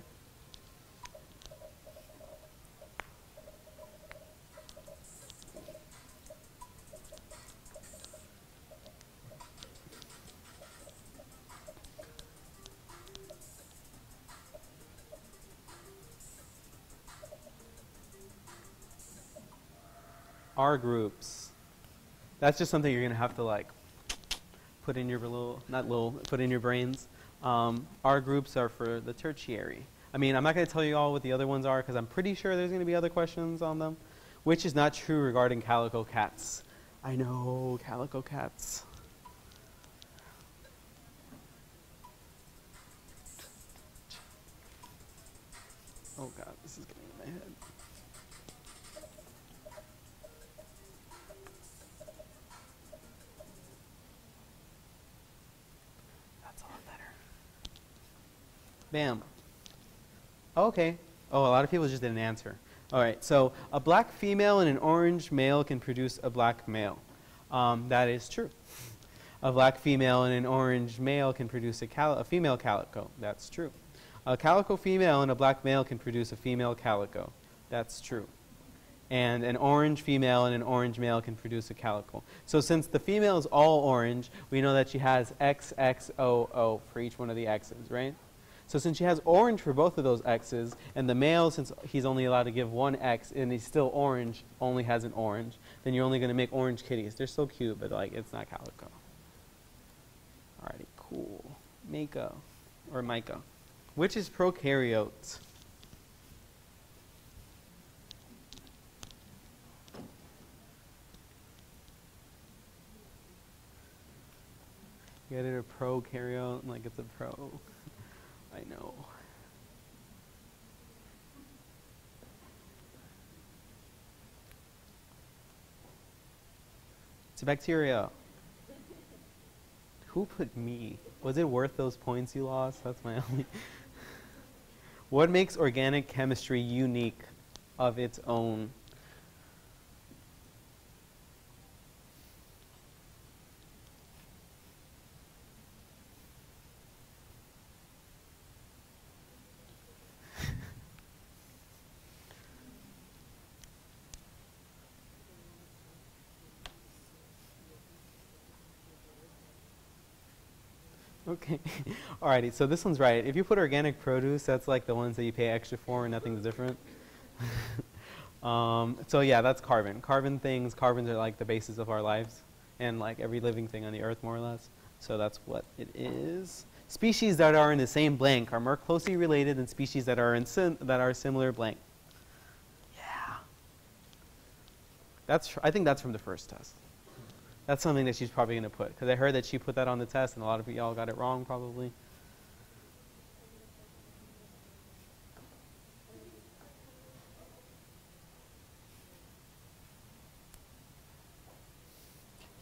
R groups. That's just something you're going to have to like put in your little, not little, put in your brains. Um, R groups are for the tertiary. I mean, I'm not going to tell you all what the other ones are because I'm pretty sure there's going to be other questions on them, which is not true regarding calico cats. I know, calico cats. Oh God, this is getting in my head. Bam. Okay. Oh, a lot of people just didn't answer. All right. So a black female and an orange male can produce a black male. Um, that is true. A black female and an orange male can produce a, cal a female calico. That's true. A calico female and a black male can produce a female calico. That's true. And an orange female and an orange male can produce a calico. So since the female is all orange, we know that she has X X O O for each one of the X's, right? So since she has orange for both of those X's, and the male, since he's only allowed to give one X and he's still orange, only has an orange, then you're only going to make orange kitties. They're so cute, but like it's not calico. Alrighty, cool. Mako, or Micah. Which is prokaryote? Get it a prokaryote like it's a pro. I know. It's a bacteria. Who put me? Was it worth those points you lost? That's my only. What makes organic chemistry unique of its own? Okay. Alrighty, so this one's right. If you put organic produce, that's like the ones that you pay extra for and nothing's different. um, so yeah, that's carbon. Carbon things, carbons are like the basis of our lives and like every living thing on the earth more or less. So that's what it is. Species that are in the same blank are more closely related than species that are in sim that are similar blank. Yeah. That's tr I think that's from the first test. That's something that she's probably going to put, because I heard that she put that on the test, and a lot of y'all got it wrong, probably.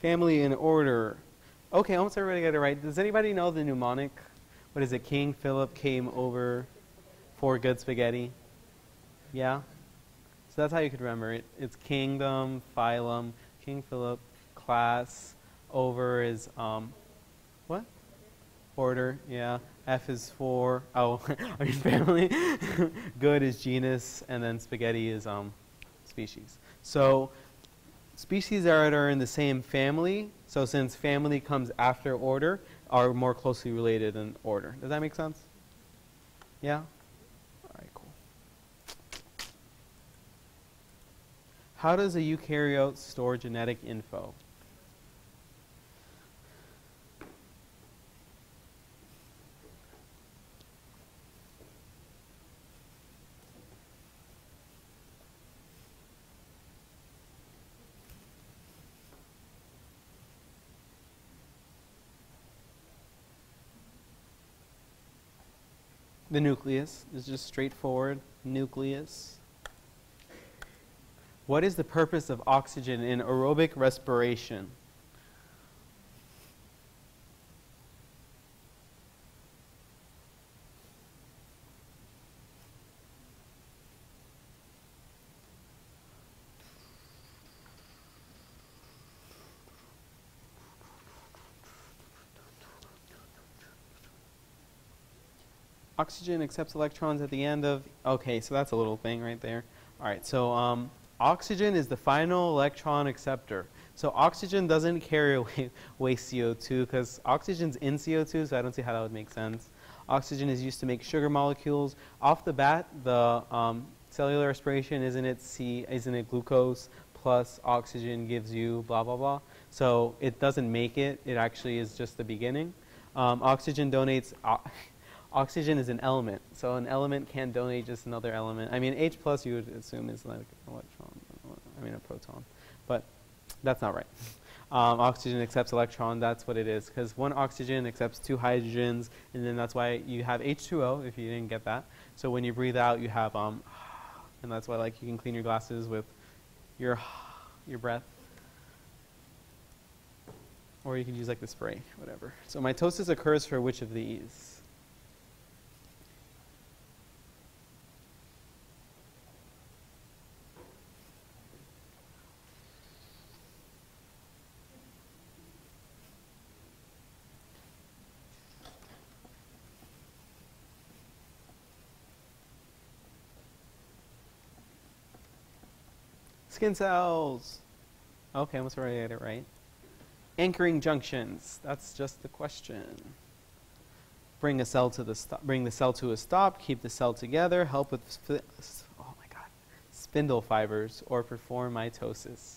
Family in order. Okay, almost everybody got it right. Does anybody know the mnemonic? What is it? King Philip came over for good spaghetti. Yeah? So that's how you could remember it. It's kingdom, phylum, King Philip, class, over is, um, what? Order, yeah. F is for, oh, I mean family. Good is genus, and then spaghetti is um, species. So species that are in the same family, so since family comes after order, are more closely related than order. Does that make sense? Yeah? All right, cool. How does a eukaryote store genetic info? The nucleus is just straightforward nucleus. What is the purpose of oxygen in aerobic respiration? Oxygen accepts electrons at the end of, okay, so that's a little thing right there. All right, so um, oxygen is the final electron acceptor. So oxygen doesn't carry away, away C O two because oxygen's in C O two, so I don't see how that would make sense. Oxygen is used to make sugar molecules. Off the bat, the um, cellular respiration, isn't it C, isn't it glucose plus oxygen gives you blah, blah, blah. So it doesn't make it. It actually is just the beginning. Um, oxygen donates, o oxygen is an element. So an element can't donate just another element. I mean, H plus you would assume is like an electron, I mean a proton, but that's not right. Um, oxygen accepts electron, that's what it is. Because one oxygen accepts two hydrogens, and then that's why you have H two O, if you didn't get that. So when you breathe out, you have, um, and that's why like you can clean your glasses with your, your breath. Or you can use like the spray, whatever. So mitosis occurs for which of these? Skin cells. Okay, I almost already had it right. Anchoring junctions. That's just the question. Bring a cell to the stop. Bring the cell to a stop. Keep the cell together. Help with oh my god, spindle fibers or perform mitosis.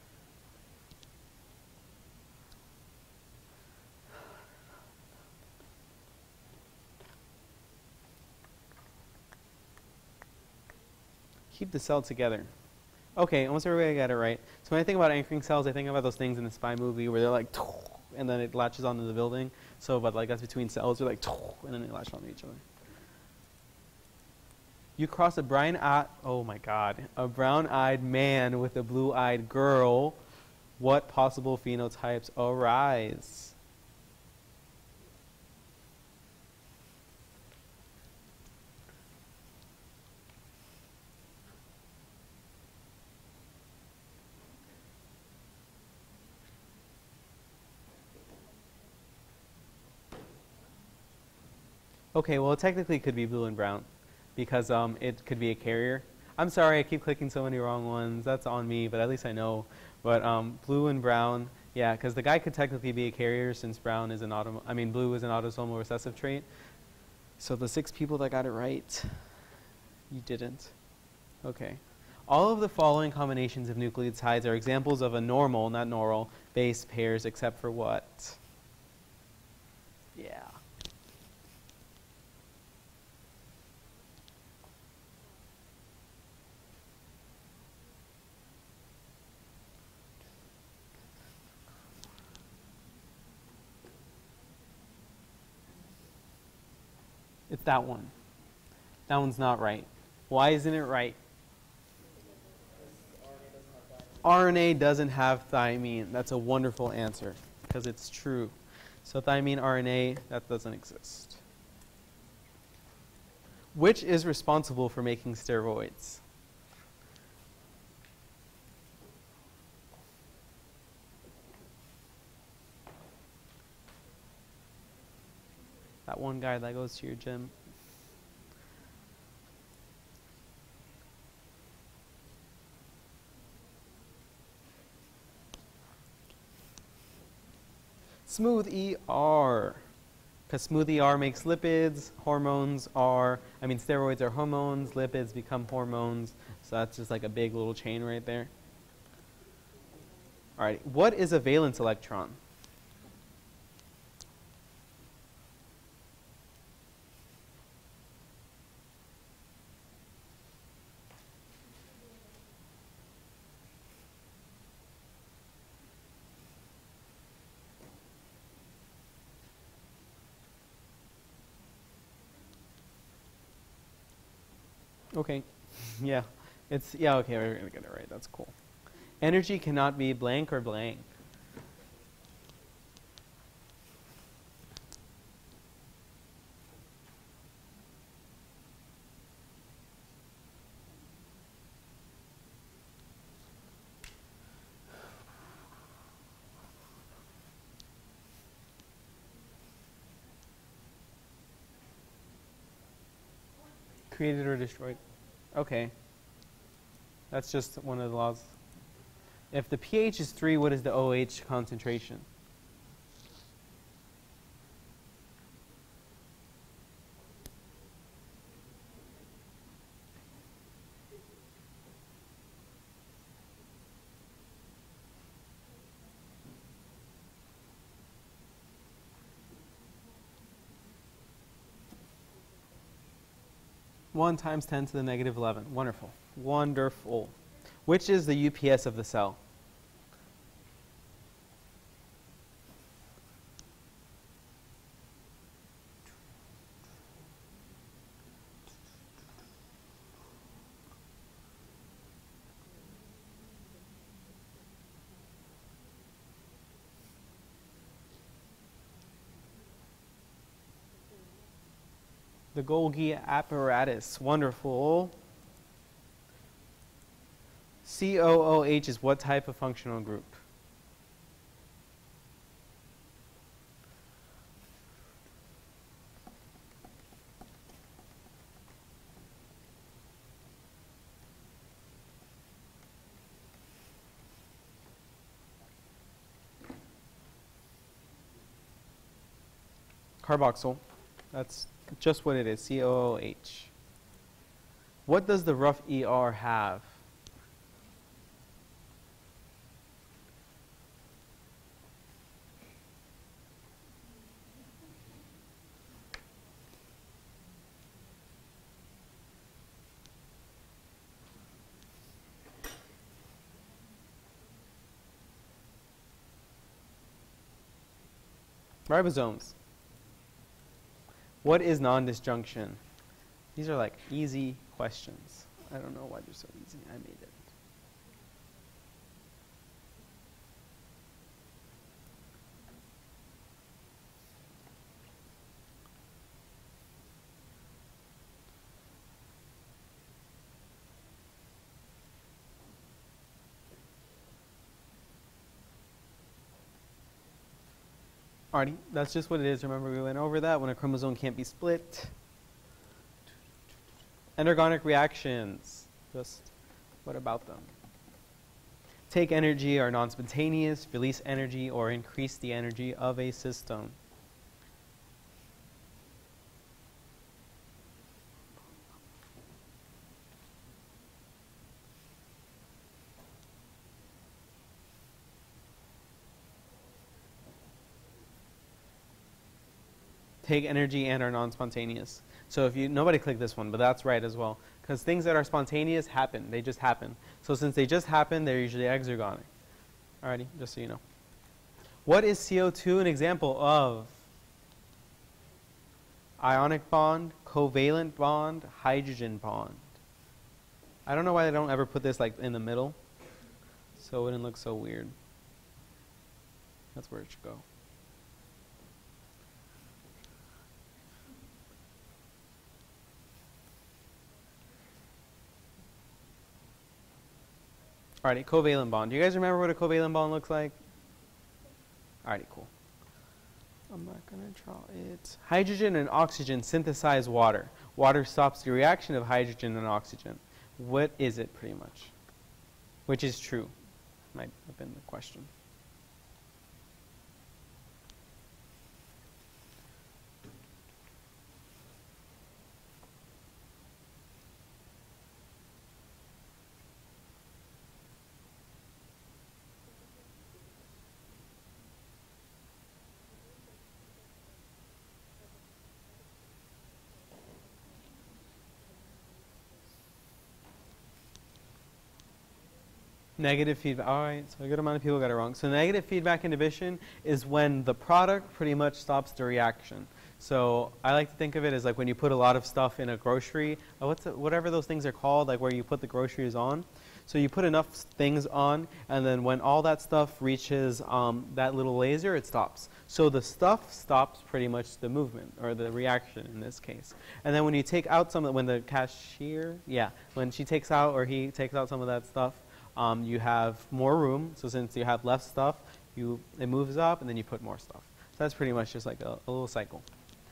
Keep the cell together. Okay, almost everybody got it right. So when I think about anchoring cells, I think about those things in the spy movie where they're like, and then it latches onto the building. So, but like that's between cells, they're like, and then they latch onto each other. You cross a brown-eyed, oh my god, a brown-eyed man with a blue-eyed girl. What possible phenotypes arise? Okay, well, it technically could be blue and brown because um, it could be a carrier. I'm sorry, I keep clicking so many wrong ones. That's on me, but at least I know. But um, blue and brown, yeah, because the guy could technically be a carrier since brown is an auto. I mean, blue is an autosomal recessive trait. So the six people that got it right, you didn't. Okay. All of the following combinations of nucleotides are examples of a normal, not normal, base pairs, except for what? Yeah. It's that one. That one's not right. Why isn't it right? R N A doesn't have thymine. That's a wonderful answer because it's true. So thymine R N A, that doesn't exist. Which is responsible for making steroids? That one guy that goes to your gym. Smooth E R. Because smooth E R makes lipids, hormones are, I mean steroids are hormones, lipids become hormones. So that's just like a big little chain right there. All right, what is a valence electron? Okay, yeah, it's, yeah, okay, we're gonna get it right, that's cool. Energy cannot be blank or blank. Created or destroyed. Okay. That's just one of the laws. If the pH is three, what is the OH concentration? one times ten to the negative eleven. Wonderful. Wonderful. Which is the U P S of the cell? The Golgi apparatus. Wonderful. C O O H is what type of functional group? Carboxyl. That's just what it is, C O O H. What does the rough E R have? Ribosomes. What is non-disjunction? These are like easy questions. I don't know why they're so easy. I made it. Alrighty, that's just what it is. Remember we went over that when a chromosome can't be split. Endergonic reactions. Just what about them? Take energy are non-spontaneous, release energy or increase the energy of a system. Take energy and are non-spontaneous. So if you, nobody clicked this one, but that's right as well. Because things that are spontaneous happen. They just happen. So since they just happen, they're usually exergonic. Alrighty, just so you know. What is C O two an example of? Ionic bond, covalent bond, hydrogen bond. I don't know why they don't ever put this like in the middle. so it wouldn't look so weird. That's where it should go. Alrighty, covalent bond. Do you guys remember what a covalent bond looks like? Alrighty, cool. I'm not going to draw it. Hydrogen and oxygen synthesize water. Water stops the reaction of hydrogen and oxygen. What is it, pretty much? Which is true? Might have been the question. Negative feedback. All right, so a good amount of people got it wrong. So negative feedback inhibition is when the product pretty much stops the reaction. So I like to think of it as like when you put a lot of stuff in a grocery, uh, what's the, whatever those things are called, like where you put the groceries on. So you put enough things on, and then when all that stuff reaches um, that little laser, it stops. So the stuff stops pretty much the movement, or the reaction in this case. And then when you take out some of, when the cashier, yeah, when she takes out or he takes out some of that stuff, Um, you have more room, so since you have less stuff, you, it moves up, and then you put more stuff. So that's pretty much just like a, a little cycle.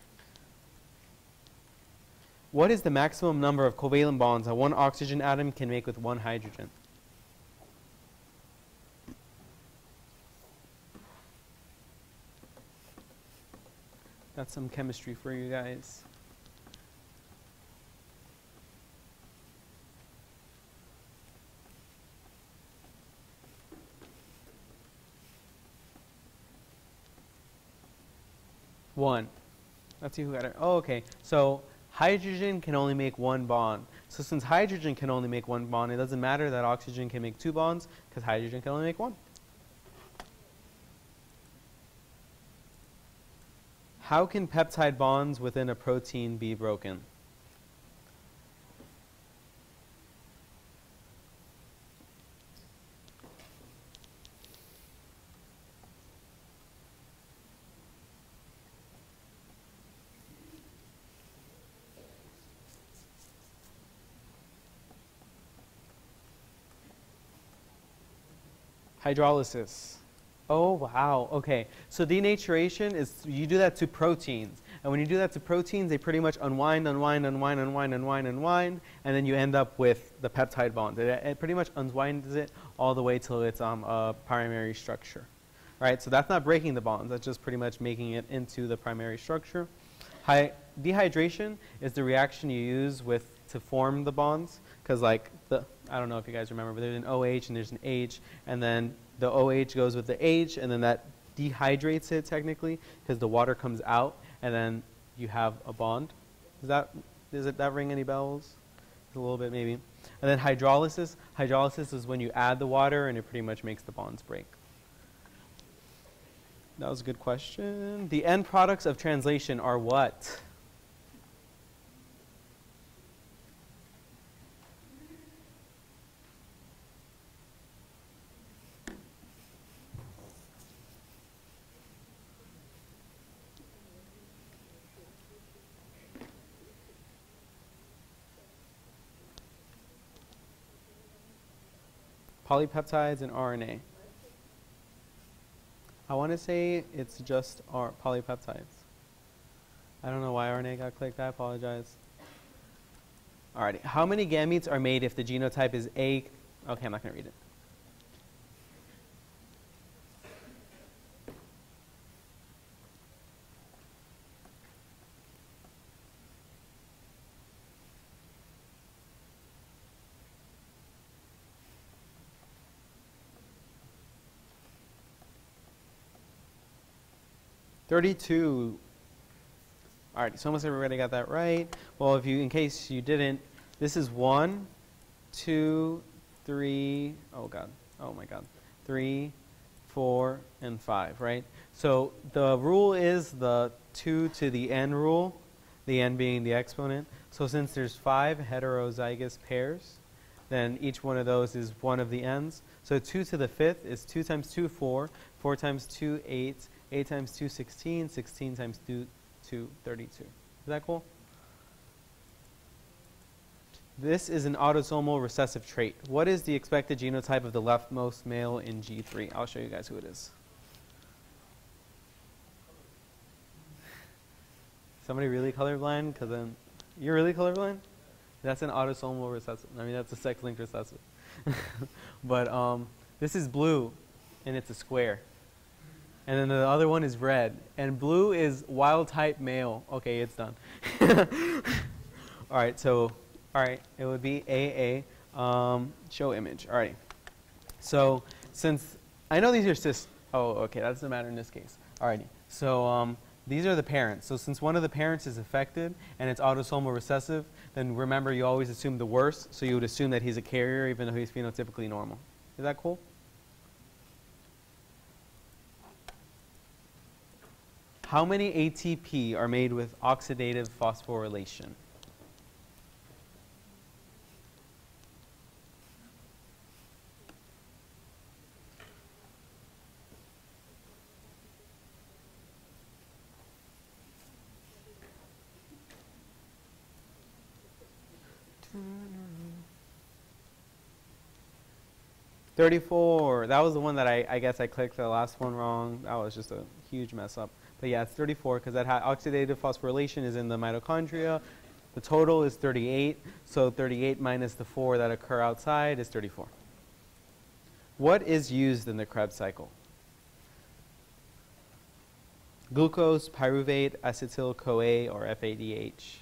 What is the maximum number of covalent bonds that one oxygen atom can make with one hydrogen? That's some chemistry for you guys. One. Let's see who got it. Oh, okay. So hydrogen can only make one bond. So since hydrogen can only make one bond, it doesn't matter that oxygen can make two bonds, because hydrogen can only make one. How can peptide bonds within a protein be broken? Hydrolysis. Oh, wow. Okay. So denaturation is, you do that to proteins. And when you do that to proteins, they pretty much unwind, unwind, unwind, unwind, unwind, unwind, and then you end up with the peptide bond. It, it pretty much unwinds it all the way till it's um, a primary structure. Right? So that's not breaking the bonds. That's just pretty much making it into the primary structure. Hi dehydration is the reaction you use with to form the bonds. Because like, the, I don't know if you guys remember, but there's an O H and there's an H, and then the O H goes with the H, and then that dehydrates it technically, because the water comes out, and then you have a bond. Does that, does it, that ring any bells? A little bit maybe. And then hydrolysis. Hydrolysis is when you add the water, and it pretty much makes the bonds break. That was a good question. The end products of translation are what? Polypeptides and R N A. I want to say it's just our polypeptides. I don't know why R N A got clicked. I apologize. Alrighty. How many gametes are made if the genotype is A? Okay, I'm not going to read it. thirty-two. All right, so almost everybody got that right. Well, if you, in case you didn't, this is one, two, three, oh God, oh my God, three, four, and five, right? So the rule is the two to the n rule, the n being the exponent. So since there's five heterozygous pairs, then each one of those is one of the n's. So two to the fifth is two times two, four. four times two, eight. eight times two, sixteen. sixteen times two, two, thirty-two. Is that cool? This is an autosomal recessive trait. What is the expected genotype of the leftmost male in G three? I'll show you guys who it is. Somebody really colorblind? Because then you're really colorblind? That's an autosomal recessive. I mean, that's a sex-linked recessive. But um, this is blue, and it's a square. And then the other one is red. And blue is wild-type male. Okay, it's done. All right, so, all right, it would be A A. Um, show image. All right. So since I know these are cis. Oh, okay, that doesn't matter in this case. All righty. So um, these are the parents. So since one of the parents is affected and it's autosomal recessive, then remember you always assume the worst. So you would assume that he's a carrier even though he's phenotypically normal. Is that cool? How many A T P are made with oxidative phosphorylation? thirty-four. That was the one that I, I guess I clicked the last one wrong. That was just a huge mess up. But yeah, it's thirty-four because that ha oxidative phosphorylation is in the mitochondria. The total is thirty-eight. So thirty-eight minus the four that occur outside is thirty-four. What is used in the Krebs cycle? Glucose, pyruvate, acetyl-CoA, or F A D H?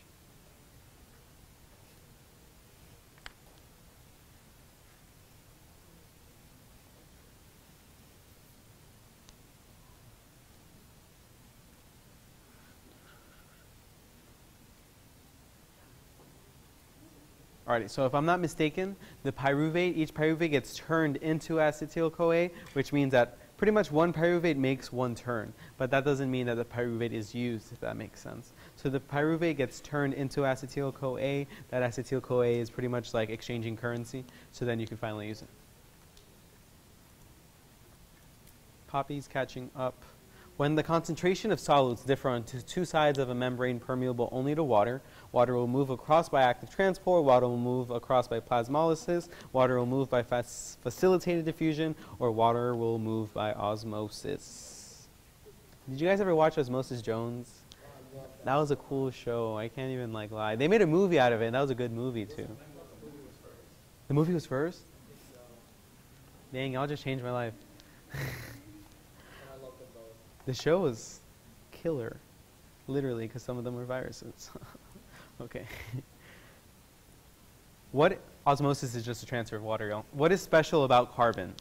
Alrighty, so if I'm not mistaken, the pyruvate, each pyruvate gets turned into acetyl-CoA, which means that pretty much one pyruvate makes one turn. But that doesn't mean that the pyruvate is used, if that makes sense. So the pyruvate gets turned into acetyl-CoA. That acetyl-CoA is pretty much like exchanging currency, so then you can finally use it. Poppy's catching up. When the concentration of solids differ on two sides of a membrane permeable only to water, water will move across by active transport, water will move across by plasmolysis, water will move by facilitated diffusion, or water will move by osmosis. Did you guys ever watch Osmosis Jones? That was a cool show. I can't even like lie. They made a movie out of it, and that was a good movie too. The movie was first? Dang, y'all just changed my life. The show was killer, literally, because some of them were viruses. Okay. What osmosis is just a transfer of water, y'all. What is special about carbon?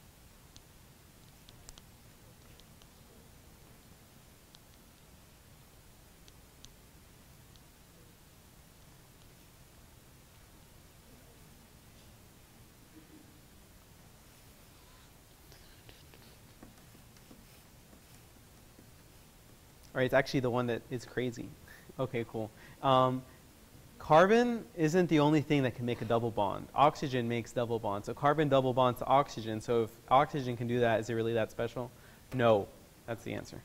All right, it's actually the one that is crazy. Okay, cool. Um, carbon isn't the only thing that can make a double bond. Oxygen makes double bonds. So carbon double bonds to oxygen. So if oxygen can do that, is it really that special? No. That's the answer.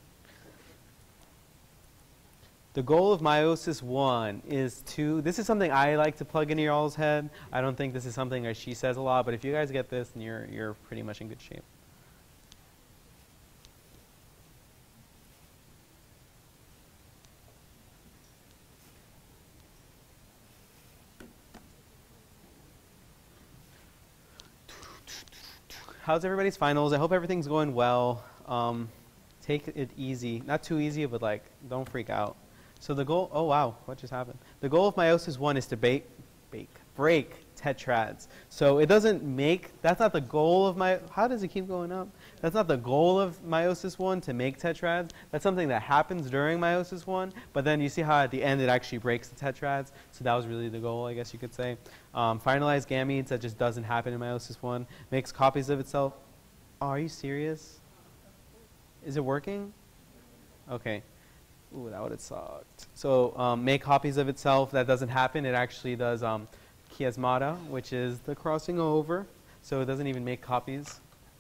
The goal of meiosis one is to, this is something I like to plug into y'all's head. I don't think this is something that she says a lot, but if you guys get this, then you're, you're pretty much in good shape. How's everybody's finals? I hope everything's going well. Um, take it easy. Not too easy, but like, don't freak out. So the goal, oh wow, what just happened? The goal of meiosis one is to bake, bake, break tetrads. So it doesn't make, that's not the goal of my, how does it keep going up? That's not the goal of meiosis one to make tetrads. That's something that happens during meiosis one, but then you see how at the end it actually breaks the tetrads. So that was really the goal, I guess you could say. Um, finalized gametes, that just doesn't happen in meiosis one. Makes copies of itself. Oh, are you serious? Is it working? Okay. Ooh, that would have sucked. So um, make copies of itself. That doesn't happen. It actually does um, chiasmata, which is the crossing over, so it doesn't even make copies.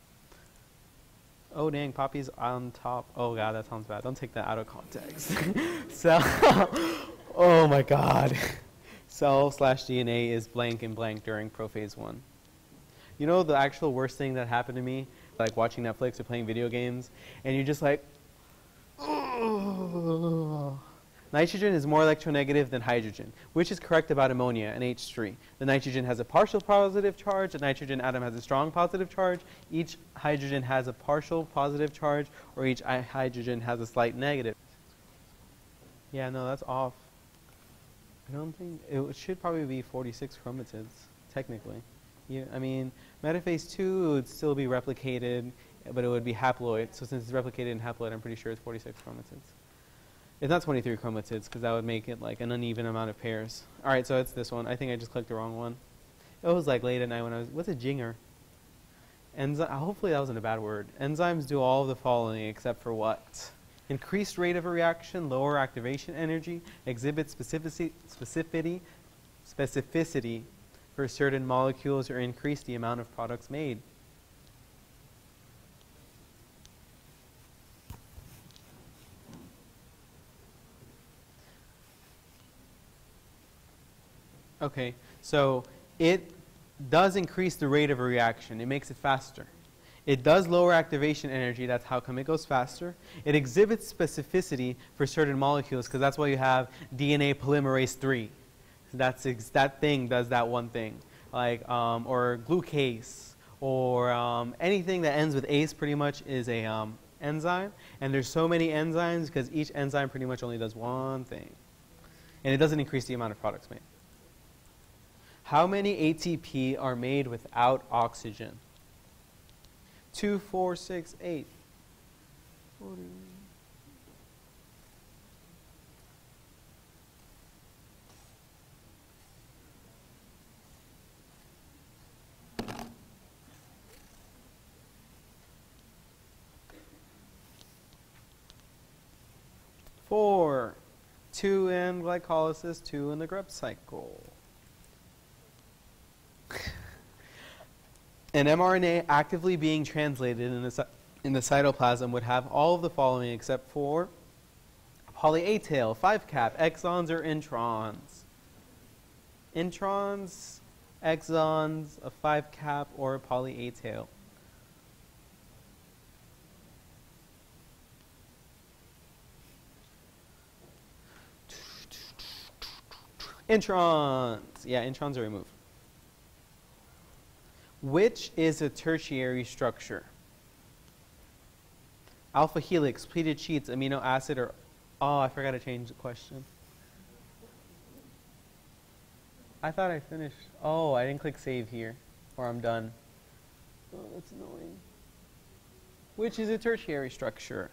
Oh dang, Poppy's on top. Oh god, that sounds bad. Don't take that out of context. So, oh my god. Cell slash D N A is blank and blank during prophase one. You know the actual worst thing that happened to me? Like watching Netflix or playing video games, and you're just like, oh. Nitrogen is more electronegative than hydrogen, which is correct about ammonia and H three. The nitrogen has a partial positive charge, the nitrogen atom has a strong positive charge, each hydrogen has a partial positive charge, or each hydrogen has a slight negative. Yeah, no, that's off. I don't think, it should probably be forty-six chromatids, technically. Yeah, I mean, metaphase two would still be replicated, but it would be haploid. So since it's replicated in haploid, I'm pretty sure it's forty-six chromatids. It's not twenty-three chromatids, because that would make it like an uneven amount of pairs. All right, so it's this one. I think I just clicked the wrong one. It was like late at night when I was, what's a jinger? Enzy hopefully that wasn't a bad word. Enzymes do all of the following except for what? Increased rate of a reaction, lower activation energy, exhibit specificity, specificity, specificity for certain molecules, or increase the amount of products made. Okay, so it does increase the rate of a reaction. It makes it faster. It does lower activation energy. That's how come it goes faster. It exhibits specificity for certain molecules, because that's why you have D N A polymerase three. That's ex that thing does that one thing, like um, or glucase, or um, anything that ends with ase pretty much is a um, enzyme. And there's so many enzymes because each enzyme pretty much only does one thing, and it doesn't increase the amount of products made. How many A T P are made without oxygen? Two, four, six, eight. forty. Four. Two in glycolysis, two in the Krebs cycle. An mRNA actively being translated in the, in the cytoplasm would have all of the following except for poly-A tail, five cap, exons or introns. Introns, exons, a five cap, or a poly-A tail. Introns. Yeah, introns are removed. Which is a tertiary structure? Alpha helix, pleated sheets, amino acid, or... Oh, I forgot to change the question. I thought I finished. Oh, I didn't click save here, or I'm done. Oh, that's annoying. Which is a tertiary structure?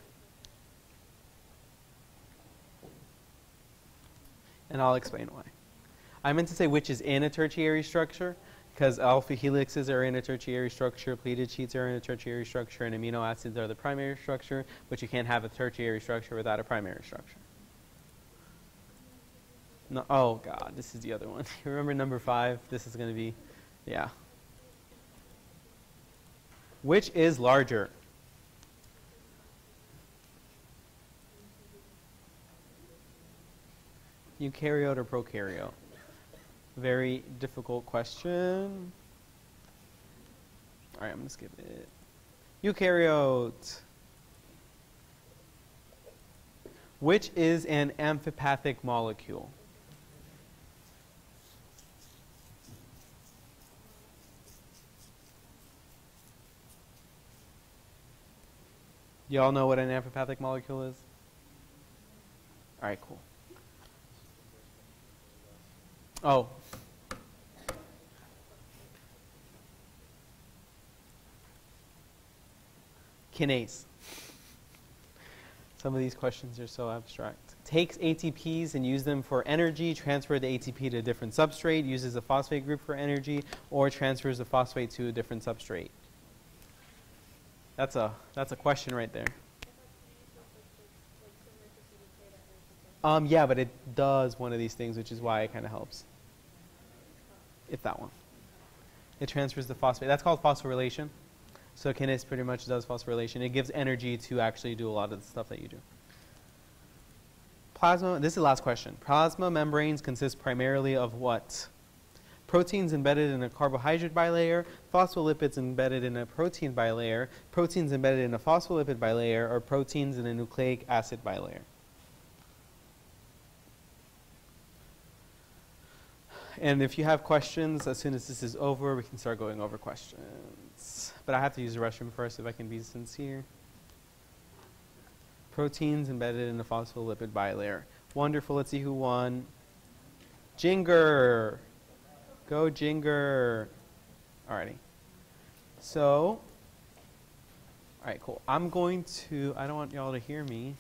And I'll explain why. I meant to say which is in a tertiary structure, because alpha helixes are in a tertiary structure, pleated sheets are in a tertiary structure, and amino acids are the primary structure, but you can't have a tertiary structure without a primary structure. No, oh god, this is the other one. Remember number five? This is going to be, yeah. Which is larger? Eukaryote or prokaryote? Very difficult question. All right, I'm going to skip it. Eukaryote. Which is an amphipathic molecule? You all know what an amphipathic molecule is? All right, cool. Oh. Kinase. Some of these questions are so abstract. Takes A T Ps and use them for energy, transfer the A T P to a different substrate, uses a phosphate group for energy, or transfers the phosphate to a different substrate. That's a, that's a question right there. Um, yeah, but it does one of these things, which is why it kind of helps. if that one. It transfers the phosphate. That's called phosphorylation. So kinase pretty much does phosphorylation. It gives energy to actually do a lot of the stuff that you do. Plasma, this is the last question. Plasma membranes consist primarily of what? Proteins embedded in a carbohydrate bilayer, phospholipids embedded in a protein bilayer, proteins embedded in a phospholipid bilayer, or proteins in a nucleic acid bilayer. And if you have questions, as soon as this is over, we can start going over questions. But I have to use the restroom first if I can be sincere. Proteins embedded in a phospholipid bilayer. Wonderful. Let's see who won. Jinger. Go Jinger. Alrighty. So, alright, cool. I'm going to, I don't want y'all to hear me.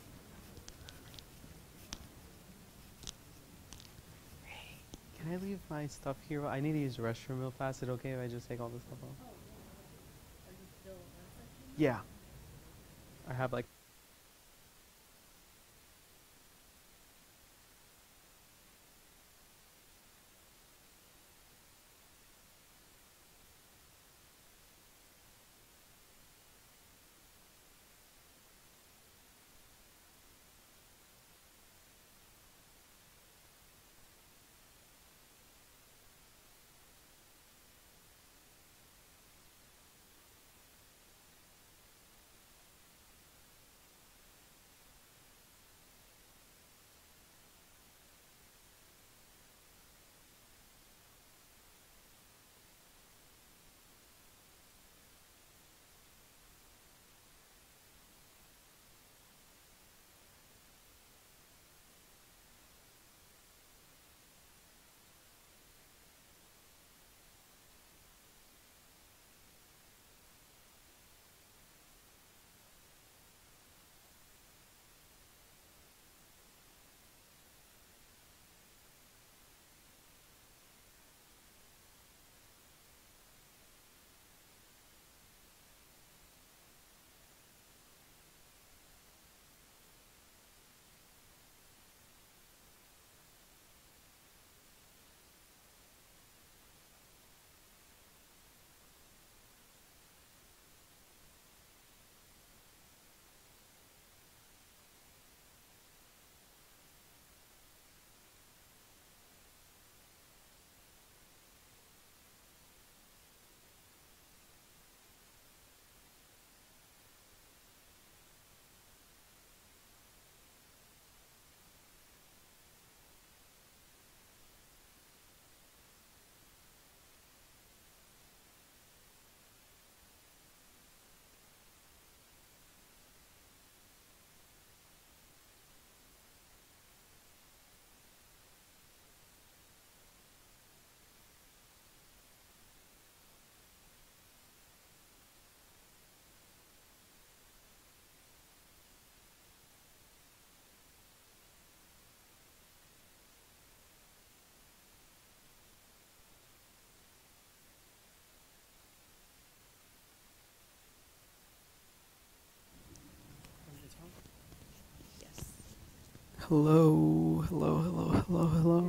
Hey, can I leave my stuff here? I need to use the restroom real fast. Is it okay if I just take all this stuff off? Oh, are you still in that section? Yeah. I have like Yes. hello, hello, hello, hello, hello.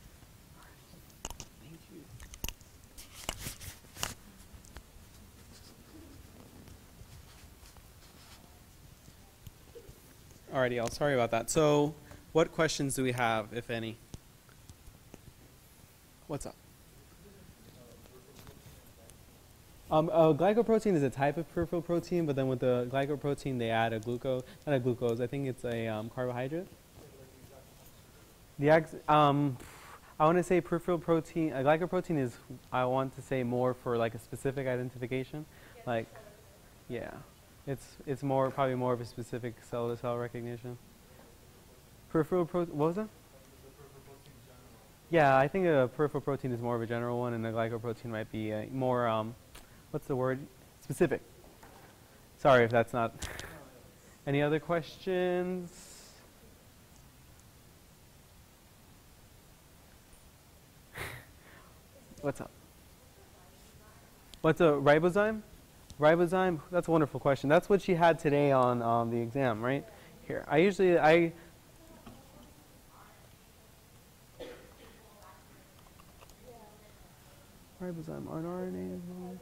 Thank you. Alrighty, y'all. Sorry about that. So, what questions do we have, if any? What's up? Um, uh, glycoprotein is a type of peripheral protein, but then with the glycoprotein, they add a glucose, not a glucose. I think it's a um, carbohydrate. The ex um, I want to say peripheral protein. A glycoprotein is, I want to say, more for like a specific identification, like, yeah, it's it's more probably more of a specific cell-to-cell recognition. Peripheral protein. What was that? Yeah, I think a peripheral protein is more of a general one, and a glycoprotein might be a more, um, what's the word? Specific. Sorry if that's not. Any other questions? What's up? What's a ribozyme? Ribozyme, that's a wonderful question. That's what she had today on um, the exam, right? Here, I usually, I, ribozyme? Are R N A molecules?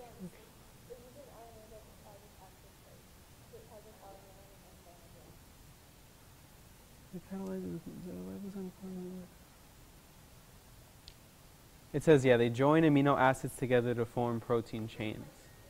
It catalyzes the ribosome. It says, yeah, they join amino acids together to form protein chains.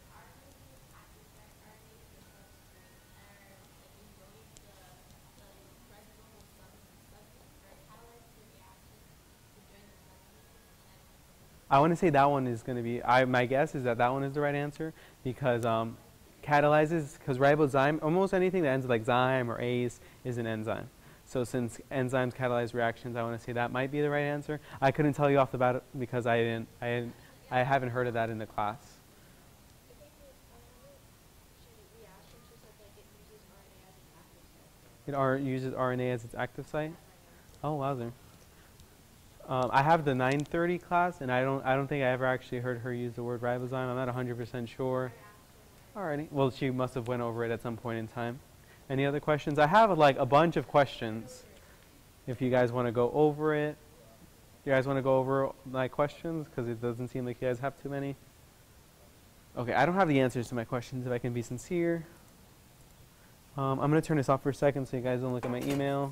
I want to say that one is going to be, I, my guess is that that one is the right answer because um, catalyzes, because ribozyme, almost anything that ends with like zyme or ase is an enzyme. So since enzymes catalyze reactions, I want to say that might be the right answer. I couldn't tell you off the bat because I didn't, I didn't, I haven't heard of that in the class. It R uses R N A as its active site. Oh, wowzer. Um, I have the nine thirty class, and I don't, I don't think I ever actually heard her use the word ribozyme. I'm not one hundred percent sure. Alrighty. Well, she must have went over it at some point in time. Any other questions? I have like a bunch of questions. If you guys want to go over it, you guys want to go over my questions because it doesn't seem like you guys have too many. Okay, I don't have the answers to my questions. If I can be sincere, um, I'm going to turn this off for a second so you guys don't look at my email.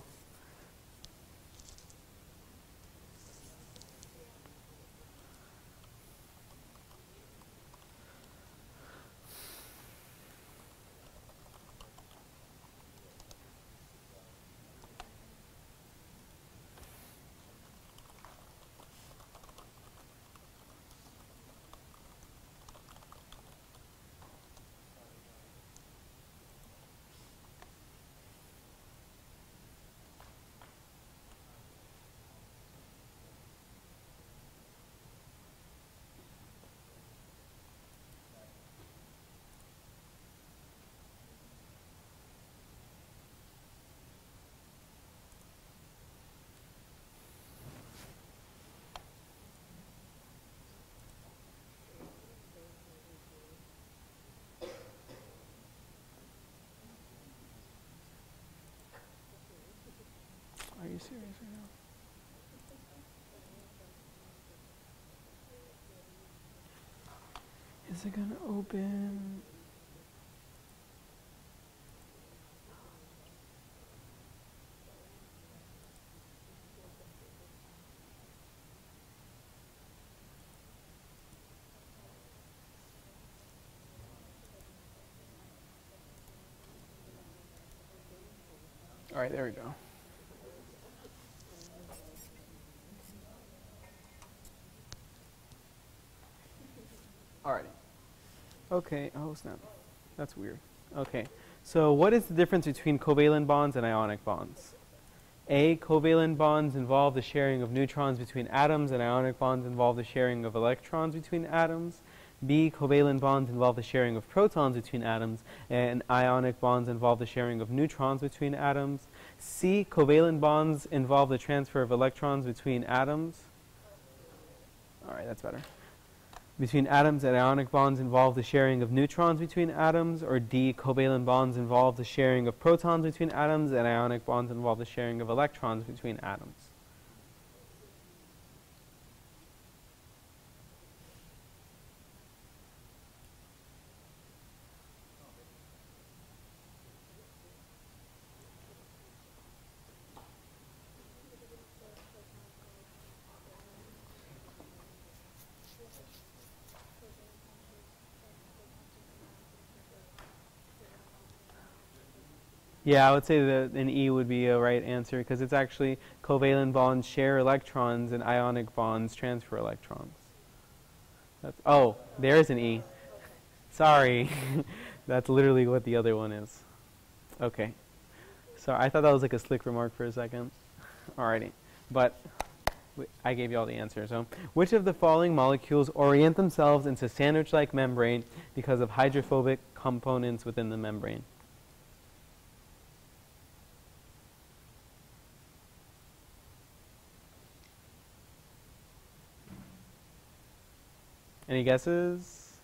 Are you serious right now? Is it gonna open? All right, there we go. Alrighty. Okay, oh snap. That's weird. Okay, so what is the difference between covalent bonds and ionic bonds? A, covalent bonds involve the sharing of neutrons between atoms, and ionic bonds involve the sharing of electrons between atoms. B, covalent bonds involve the sharing of protons between atoms, and ionic bonds involve the sharing of neutrons between atoms. C, covalent bonds involve the transfer of electrons between atoms. Alright, that's better. Between atoms, and ionic bonds involve the sharing of neutrons between atoms. Or D, covalent bonds involve the sharing of protons between atoms, and ionic bonds involve the sharing of electrons between atoms. Yeah, I would say that an E would be a right answer because it's actually covalent bonds share electrons and ionic bonds transfer electrons. That's, oh, there's an E. Sorry. That's literally what the other one is. Okay. So I thought that was like a slick remark for a second. Alrighty. But I gave you all the answers. So, which of the following molecules orient themselves into sandwich-like membrane because of hydrophobic components within the membrane? Any guesses?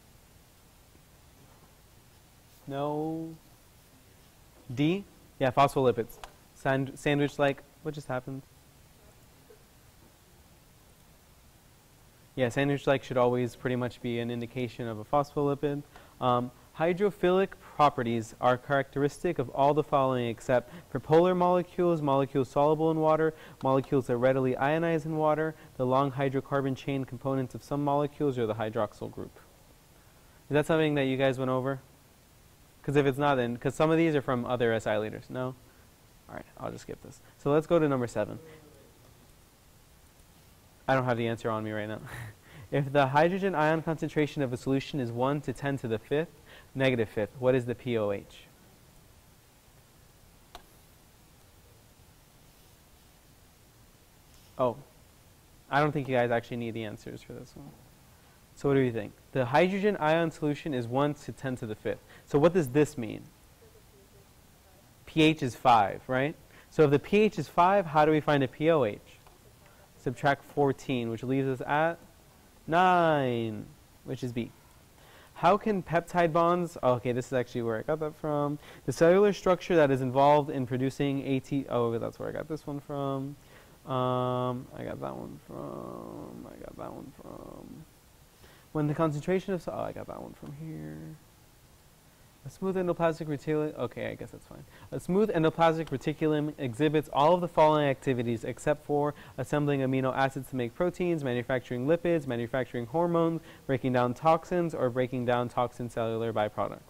No? D? Yeah, phospholipids. Sand sandwich-like. What just happened? Yeah, sandwich-like should always pretty much be an indication of a phospholipid. Um, hydrophilic properties are characteristic of all the following except for polar molecules, molecules soluble in water, molecules that readily ionize in water, the long hydrocarbon chain components of some molecules, or the hydroxyl group. Is that something that you guys went over? Because if it's not, then, because some of these are from other acylators. No? All right, I'll just skip this. So let's go to number seven. I don't have the answer on me right now. If the hydrogen ion concentration of a solution is one to ten to the fifth, negative fifth, what is the pOH? Oh, I don't think you guys actually need the answers for this one. So what do you think? The hydrogen ion solution is one to ten to the fifth. So what does this mean? pH is five, right? So if the pH is five, how do we find a pOH? Subtract fourteen, which leaves us at nine, which is B. How can peptide bonds, oh, okay, this is actually where I got that from. The cellular structure that is involved in producing AT, oh, that's where I got this one from. Um, I got that one from, I got that one from. When the concentration of, oh, I got that one from here. A smooth endoplasmic reticulum, okay, I guess that's fine. A smooth endoplasmic reticulum exhibits all of the following activities except for assembling amino acids to make proteins, manufacturing lipids, manufacturing hormones, breaking down toxins, or breaking down toxin cellular byproducts.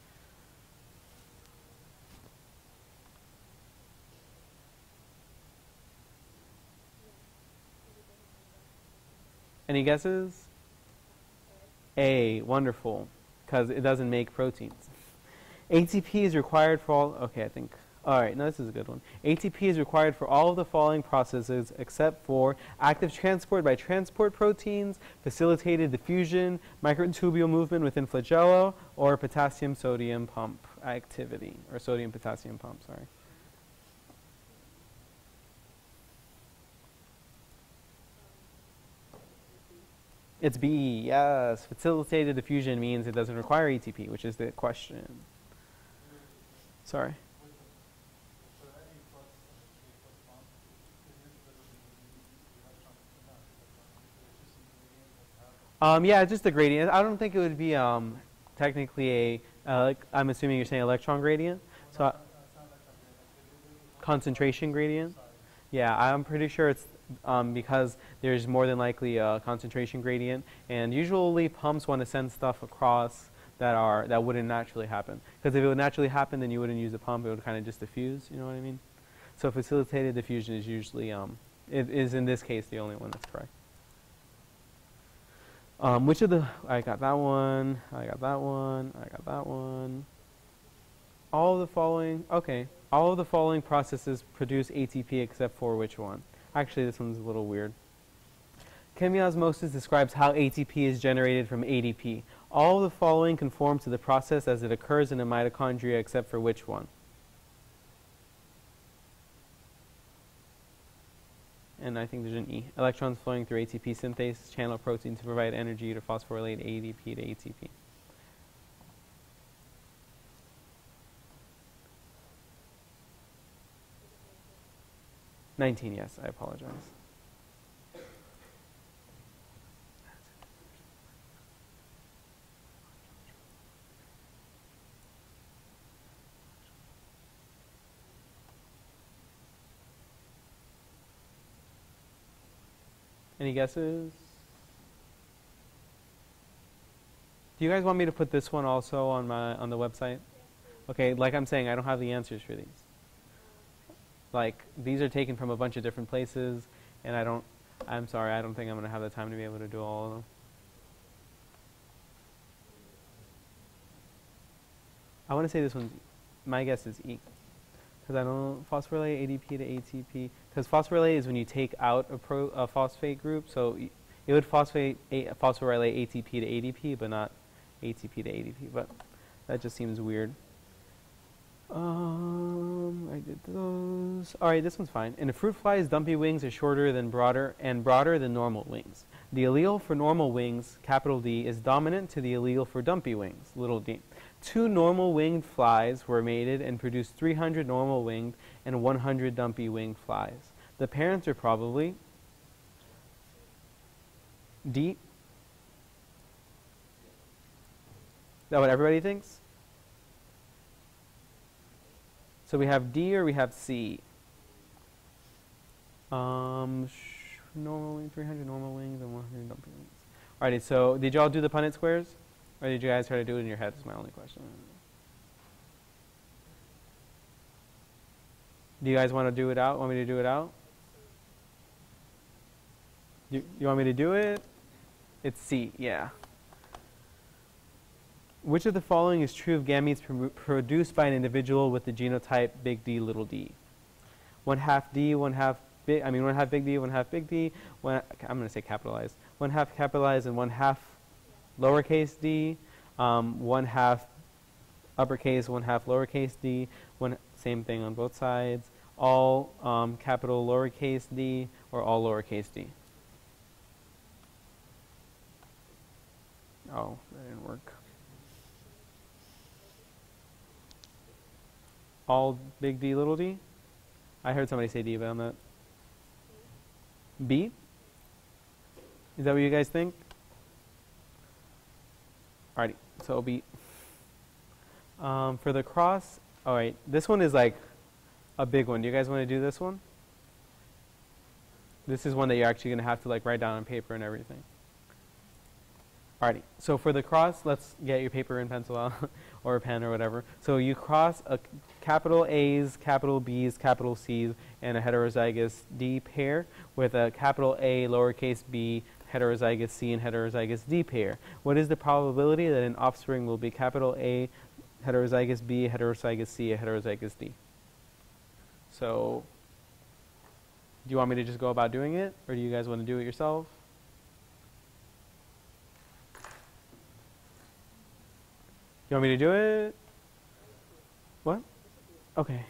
Any guesses? A, wonderful, because it doesn't make proteins. A T P is required for all, okay, I think, all right, no, this is a good one. A T P is required for all of the following processes except for active transport by transport proteins, facilitated diffusion, microtubule movement within flagella, or potassium-sodium pump activity, or sodium-potassium pump, sorry. It's B, yes. Facilitated diffusion means it doesn't require A T P, which is the question. Sorry. Um, yeah, just the gradient. I don't think it would be um, technically a, uh, like, I'm assuming you're saying electron gradient. So uh, concentration gradient. Yeah, I'm pretty sure it's um, because there's more than likely a concentration gradient, and usually pumps want to send stuff across that are that wouldn't naturally happen. Because if it would naturally happen, then you wouldn't use a pump; it would kind of just diffuse. You know what I mean? So facilitated diffusion is usually um, it is in this case the only one that's correct. Um, which of the I got that one, I got that one, I got that one. All of the following, okay, all of the following processes produce A T P except for which one? Actually, this one's a little weird. Chemiosmosis describes how A T P is generated from A D P. All of the following conform to the process as it occurs in a mitochondria except for which one? And I think there's an E. Electrons flowing through A T P synthase channel protein to provide energy to phosphorylate A D P to A T P. nineteen, yes, I apologize. Any guesses? Do you guys want me to put this one also on my on the website? Okay, like I'm saying, I don't have the answers for these. Like, these are taken from a bunch of different places, and I don't, I'm sorry, I don't think I'm going to have the time to be able to do all of them. I want to say this one, my guess is E. Because I don't, phosphorylate A D P to A T P, because phosphorylate is when you take out a, pro, a phosphate group, so it would phosphate, a, phosphorylate A T P to A D P, but not A T P to A D P, but that just seems weird. Um, I did those. All right, this one's fine. In a fruit fly's dumpy wings are shorter than broader and broader than normal wings. The allele for normal wings, capital D, is dominant to the allele for dumpy wings, little d. Two normal winged flies were mated and produced three hundred normal winged and one hundred dumpy winged flies. The parents are probably D, that what everybody thinks? So we have D or we have C? Um, sh normal wing, three hundred normal wings and one hundred dumping wings. Alrighty, so did y'all do the Punnett squares? Or did you guys try to do it in your head? That's my only question. Do you guys want to do it out? Want me to do it out? You, you want me to do it? It's C, yeah. Which of the following is true of gametes pr produced by an individual with the genotype big D, little d? One half D, one half big, I mean one half big D, one half big D, one, I'm going to say capitalized. One half capitalized and one half lowercase d, um, one half uppercase, one half lowercase d, one same thing on both sides, all um, capital lowercase d, or all lowercase d. Oh, that didn't work. All big D, little d? I heard somebody say D, but I'm not. B? Is that what you guys think? Alrighty, so B. Um, for the cross, alright, this one is like a big one. Do you guys want to do this one? This is one that you're actually going to have to like write down on paper and everything. Alrighty, so for the cross, let's get your paper and pencil out, or a pen or whatever. So you cross a capital A's, capital B's, capital C's, and a heterozygous D pair with a capital A, lowercase b, heterozygous C, and heterozygous D pair. What is the probability that an offspring will be capital A, heterozygous B, heterozygous C, a heterozygous D? So, do you want me to just go about doing it, or do you guys want to do it yourself? You want me to do it? What? Okay.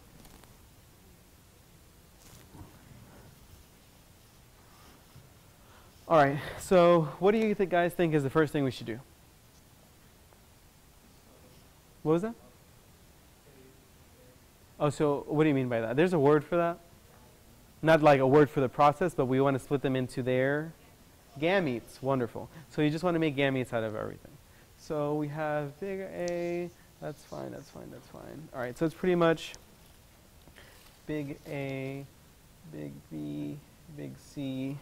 All right, so what do you th guys think is the first thing we should do? What was that? Oh, so what do you mean by that? There's a word for that? Not like a word for the process, but we want to split them into their gametes. Wonderful. So you just want to make gametes out of everything. So we have big A, that's fine, that's fine, that's fine. All right, so it's pretty much big A, big B, big C,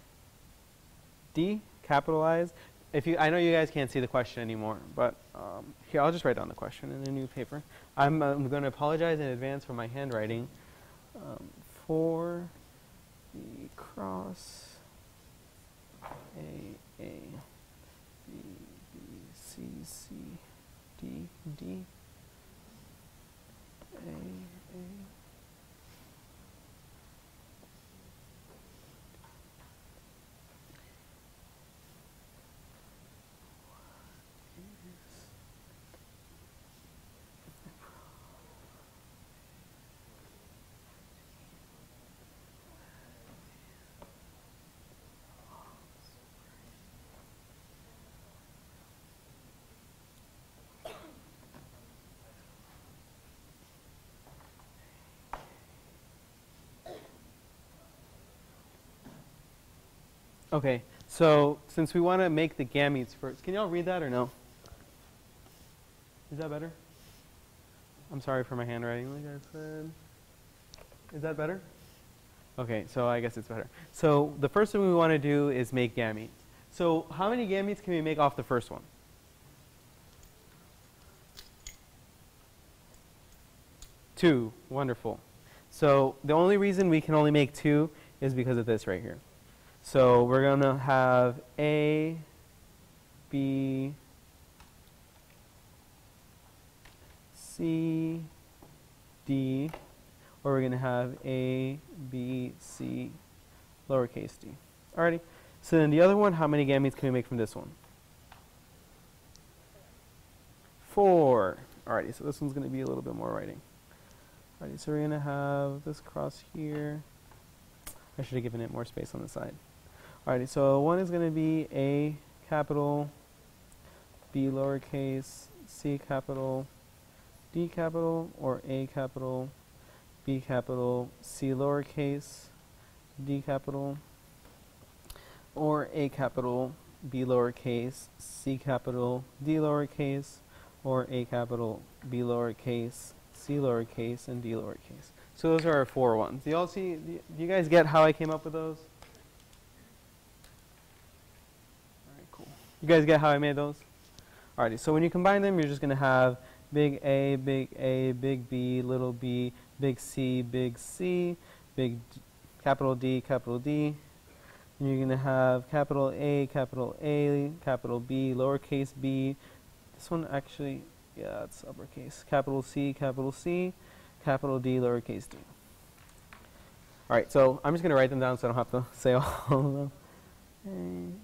D, capitalized. If you, I know you guys can't see the question anymore, but um, here, I'll just write down the question in a new paper. I'm, I'm going to apologize in advance for my handwriting. Um, for the cross A, A, B, B, C, C, D, D, A, A. Okay, so since we want to make the gametes first, can y'all read that or no? Is that better? I'm sorry for my handwriting, like I said. Is that better? Okay, so I guess it's better. So the first thing we want to do is make gametes. So how many gametes can we make off the first one? Two. Wonderful. So the only reason we can only make two is because of this right here. So we're going to have A, B, C, D, or we're going to have A, B, C, lowercase d. Alrighty. So then the other one, how many gametes can we make from this one? Four. Alrighty, so this one's going to be a little bit more writing. Alrighty, so we're going to have this cross here. I should have given it more space on the side. Alrighty, so one is going to be A capital, B lowercase, C capital, D capital, or A capital, B capital, C lowercase, D capital, or A capital, B lowercase, C capital, D lowercase, or A capital, B lowercase, C lowercase, and D lowercase. So those are our four ones. Do you all see, do you guys get how I came up with those? All right, cool. You guys get how I made those? Alrighty, so when you combine them, you're just going to have big A, big A, big B, little b, big C, big C, big D, capital D, capital D. And you're going to have capital A, capital A, capital B, lowercase b. This one actually, yeah, it's uppercase. Capital C, capital C, capital D, lowercase d. Alright, so I'm just going to write them down so I don't have to say all of them.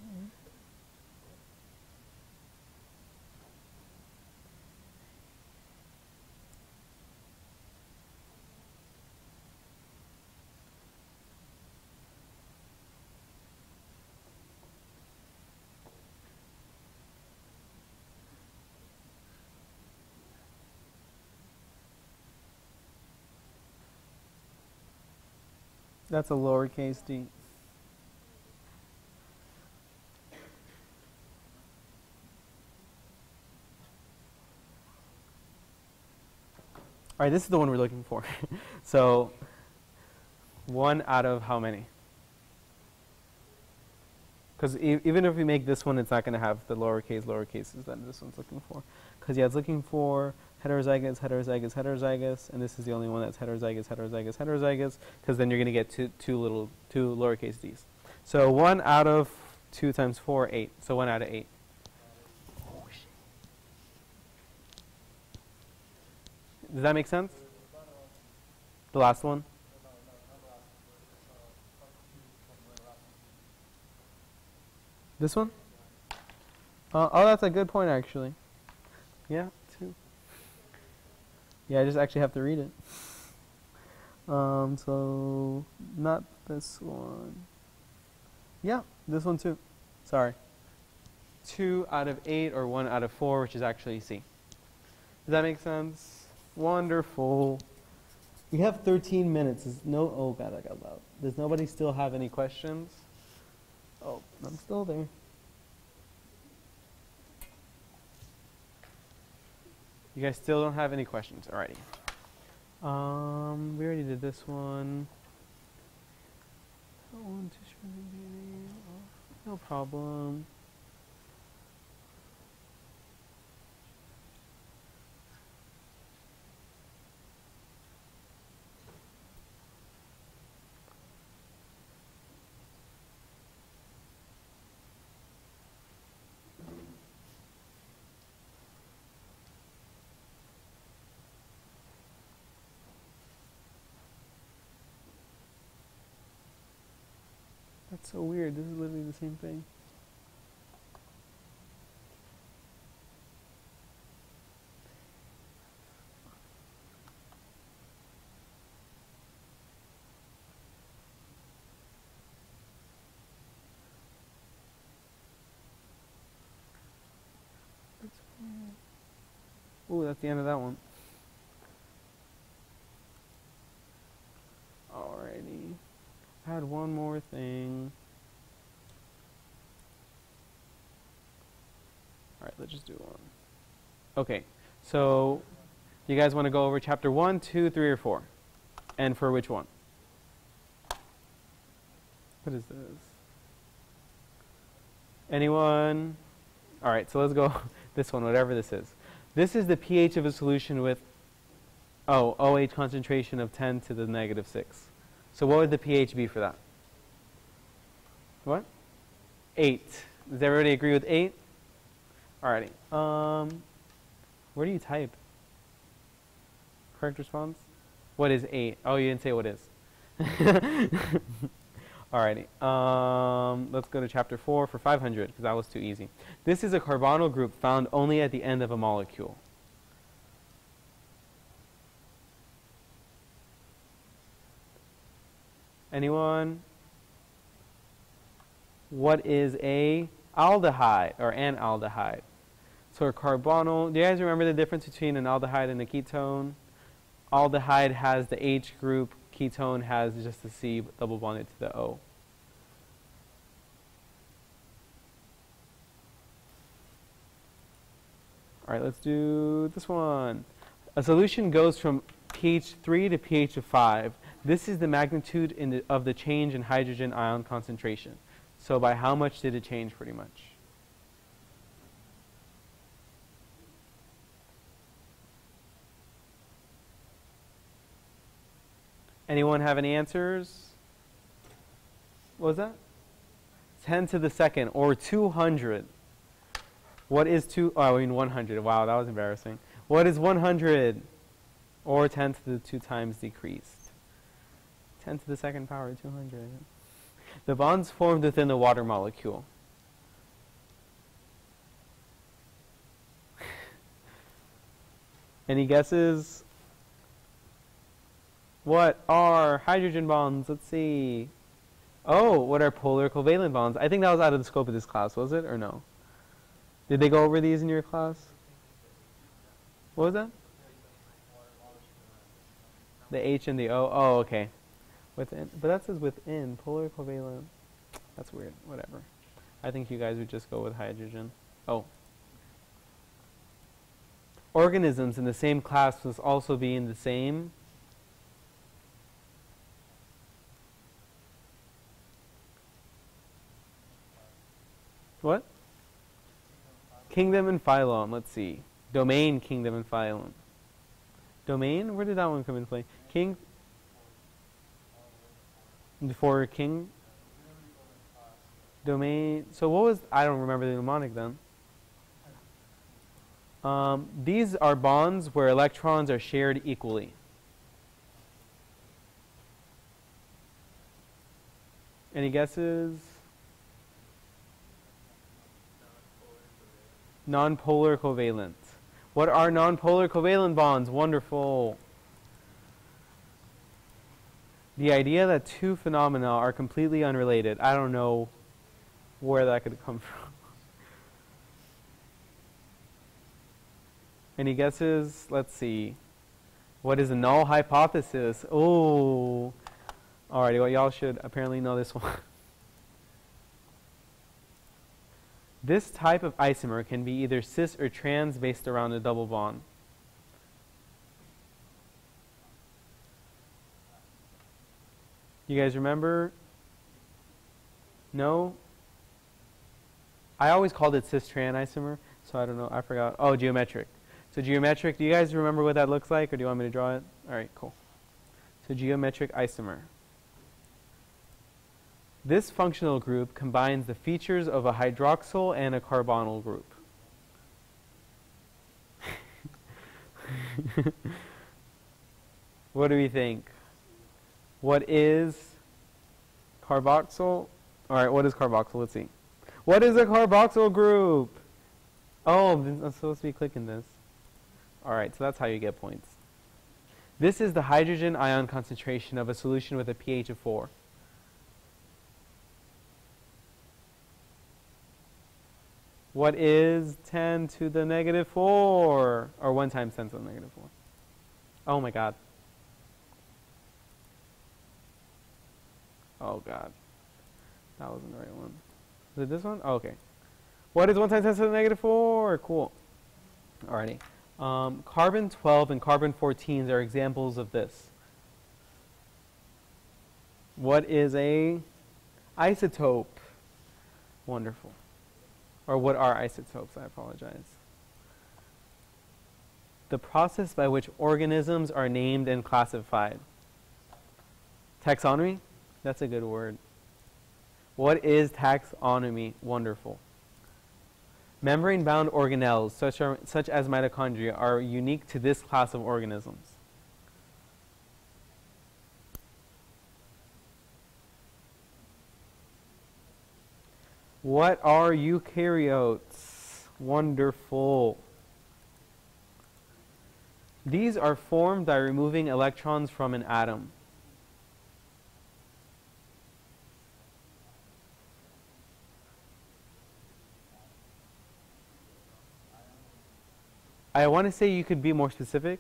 That's a lowercase d. All right, this is the one we're looking for. So, one out of how many? Because e even if we make this one, it's not going to have the lowercase lowercases that this one's looking for. Because yeah, it's looking for heterozygous, heterozygous, heterozygous, and this is the only one that's heterozygous, heterozygous, heterozygous, because then you're going to get two, two little, two lowercase d's. So one out of two times four, eight. So one out of eight. Oh, shit. Does that make sense? The last one? This one? Uh, oh, that's a good point, actually. Yeah, two. Yeah, I just actually have to read it. Um, so, not this one. Yeah, this one too. Sorry. Two out of eight or one out of four, which is actually C. Does that make sense? Wonderful. We have thirteen minutes. Is no, oh god, I got loud. Does nobody still have any questions? Oh, I'm still there. You guys still don't have any questions? Alrighty. Um, we already did this one. No problem. That's so weird. This is literally the same thing. That's weird. Ooh, that's the end of that one. Alrighty. I had one more thing. Alright, let's just do one. Okay, so you guys want to go over chapter one, two, three, or four? And for which one? What is this? Anyone? Alright, so let's go this one, whatever this is. This is the pH of a solution with, oh, OH concentration of ten to the negative six. So what would the pH be for that? What? eight. Does everybody agree with eight? Alrighty. Um, where do you type? Correct response? What is eight? Oh, you didn't say what is. Alrighty. Um, let's go to chapter four for five hundred, because that was too easy. This is a carbonyl group found only at the end of a molecule. Anyone? What is a aldehyde or an aldehyde? So a carbonyl, do you guys remember the difference between an aldehyde and a ketone? Aldehyde has the H group, ketone has just the C double bonded to the O. All right, let's do this one. A solution goes from pH three to pH of five. This is the magnitude in the, of the change in hydrogen ion concentration. So by how much did it change, pretty much? Anyone have any answers? What was that? ten to the second, or two hundred. What is two? Oh, I mean one hundred. Wow, that was embarrassing. What is one hundred? Or ten to the two times decreased. ten to the second power, two hundred. The bonds formed within the water molecule. Any guesses? What are hydrogen bonds? Let's see. Oh, what are polar covalent bonds? I think that was out of the scope of this class, was it, or no? Did they go over these in your class? What was that? The H and the O. Oh, okay. Within, but that says within polar covalent. That's weird. Whatever. I think you guys would just go with hydrogen. Oh. Organisms in the same class must also be in the same. What? Kingdom and phylum. Let's see. Domain, kingdom, and phylum. Domain? Where did that one come into play? King? Before king? Domain. So what was, I don't remember the mnemonic then. Um, these are bonds where electrons are shared equally. Any guesses? Nonpolar covalent. What are nonpolar covalent bonds? Wonderful. The idea that two phenomena are completely unrelated. I don't know where that could come from. Any guesses? Let's see. What is a null hypothesis? Oh. Alrighty, well, y'all should apparently know this one. This type of isomer can be either cis or trans based around a double bond. You guys remember? No? I always called it cis-trans isomer, so I don't know. I forgot. Oh, geometric. So geometric, do you guys remember what that looks like, or do you want me to draw it? All right, cool. So geometric isomer. This functional group combines the features of a hydroxyl and a carbonyl group. What do we think? What is carboxyl? All right, what is carboxyl? Let's see. What is a carboxyl group? Oh, I'm supposed to be clicking this. All right, so that's how you get points. This is the hydrogen ion concentration of a solution with a pH of four. What is ten to the negative four? Or one times ten to the negative four. Oh my god. Oh god. That wasn't the right one. Is it this one? Oh, okay. What is one times ten to the negative four? Cool. Alrighty. Um, carbon twelve and carbon fourteen are examples of this. What is a isotope? Wonderful. Or what are isotopes? I apologize. The process by which organisms are named and classified. Taxonomy? That's a good word. What is taxonomy? Wonderful. Membrane-bound organelles, such, are, such as mitochondria, are unique to this class of organisms. What are eukaryotes? Wonderful. These are formed by removing electrons from an atom. I want to say you could be more specific.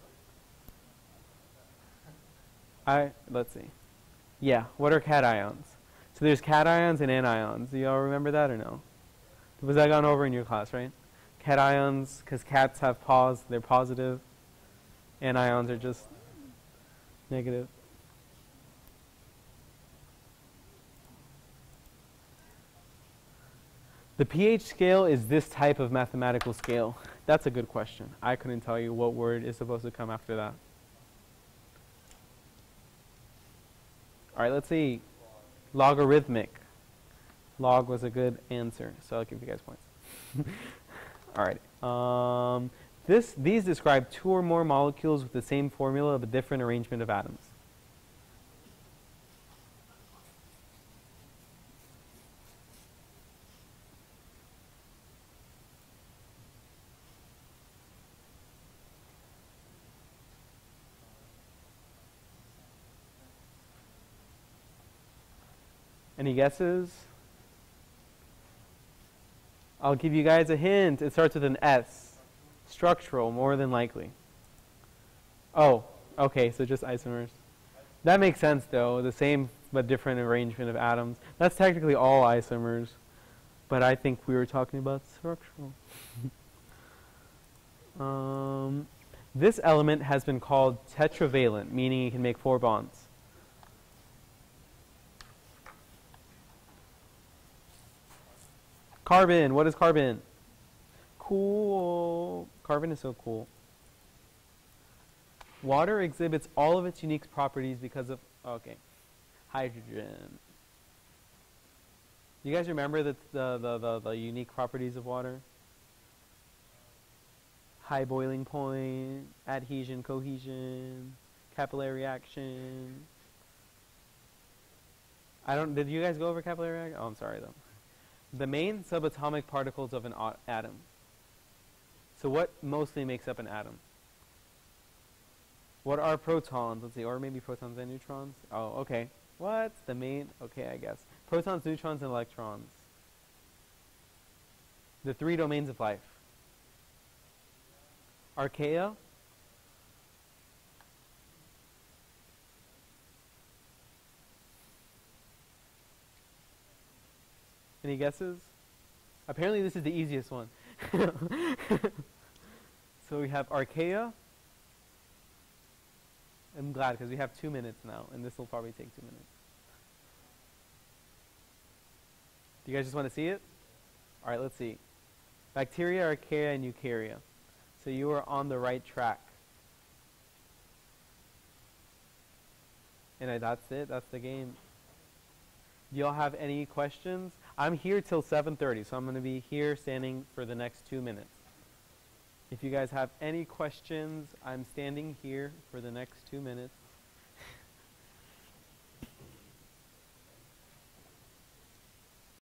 I let's see. Yeah, what are cations? So there's cations and anions. Do y'all remember that or no? Was that gone over in your class, right? Cations, because cats have paws, they're positive. Anions are just negative. The pH scale is this type of mathematical scale. That's a good question. I couldn't tell you what word is supposed to come after that. All right, let's see. Logarithmic. Log was a good answer, so I'll give you guys points. All right. Um, this, these describe two or more molecules with the same formula but different arrangement of atoms. Any guesses? I'll give you guys a hint. It starts with an S. Structural, more than likely. Oh, okay, so just isomers. That makes sense, though. The same but different arrangement of atoms. That's technically all isomers, but I think we were talking about structural. um, this element has been called tetravalent, meaning it can make four bonds. Carbon. What is carbon? Cool. Carbon is so cool. Water exhibits all of its unique properties because of, okay, hydrogen. You guys remember the, the, the, the, the unique properties of water? High boiling point, adhesion, cohesion, capillary action. I don't, did you guys go over capillary action? Oh, I'm sorry though. The main subatomic particles of an atom. So what mostly makes up an atom? What are protons? Let's see, or maybe protons and neutrons? Oh, okay. What's the main? Okay, I guess. Protons, neutrons, and electrons. The three domains of life. Archaea. Any guesses? Apparently this is the easiest one. So we have Archaea. I'm glad because we have two minutes now, and this will probably take two minutes. Do you guys just want to see it? All right, let's see. Bacteria, Archaea, and Eukarya. So you are on the right track. And I, that's it. That's the game. Do y'all have any questions? I'm here till seven thirty, so I'm going to be here standing for the next two minutes. If you guys have any questions, I'm standing here for the next two minutes.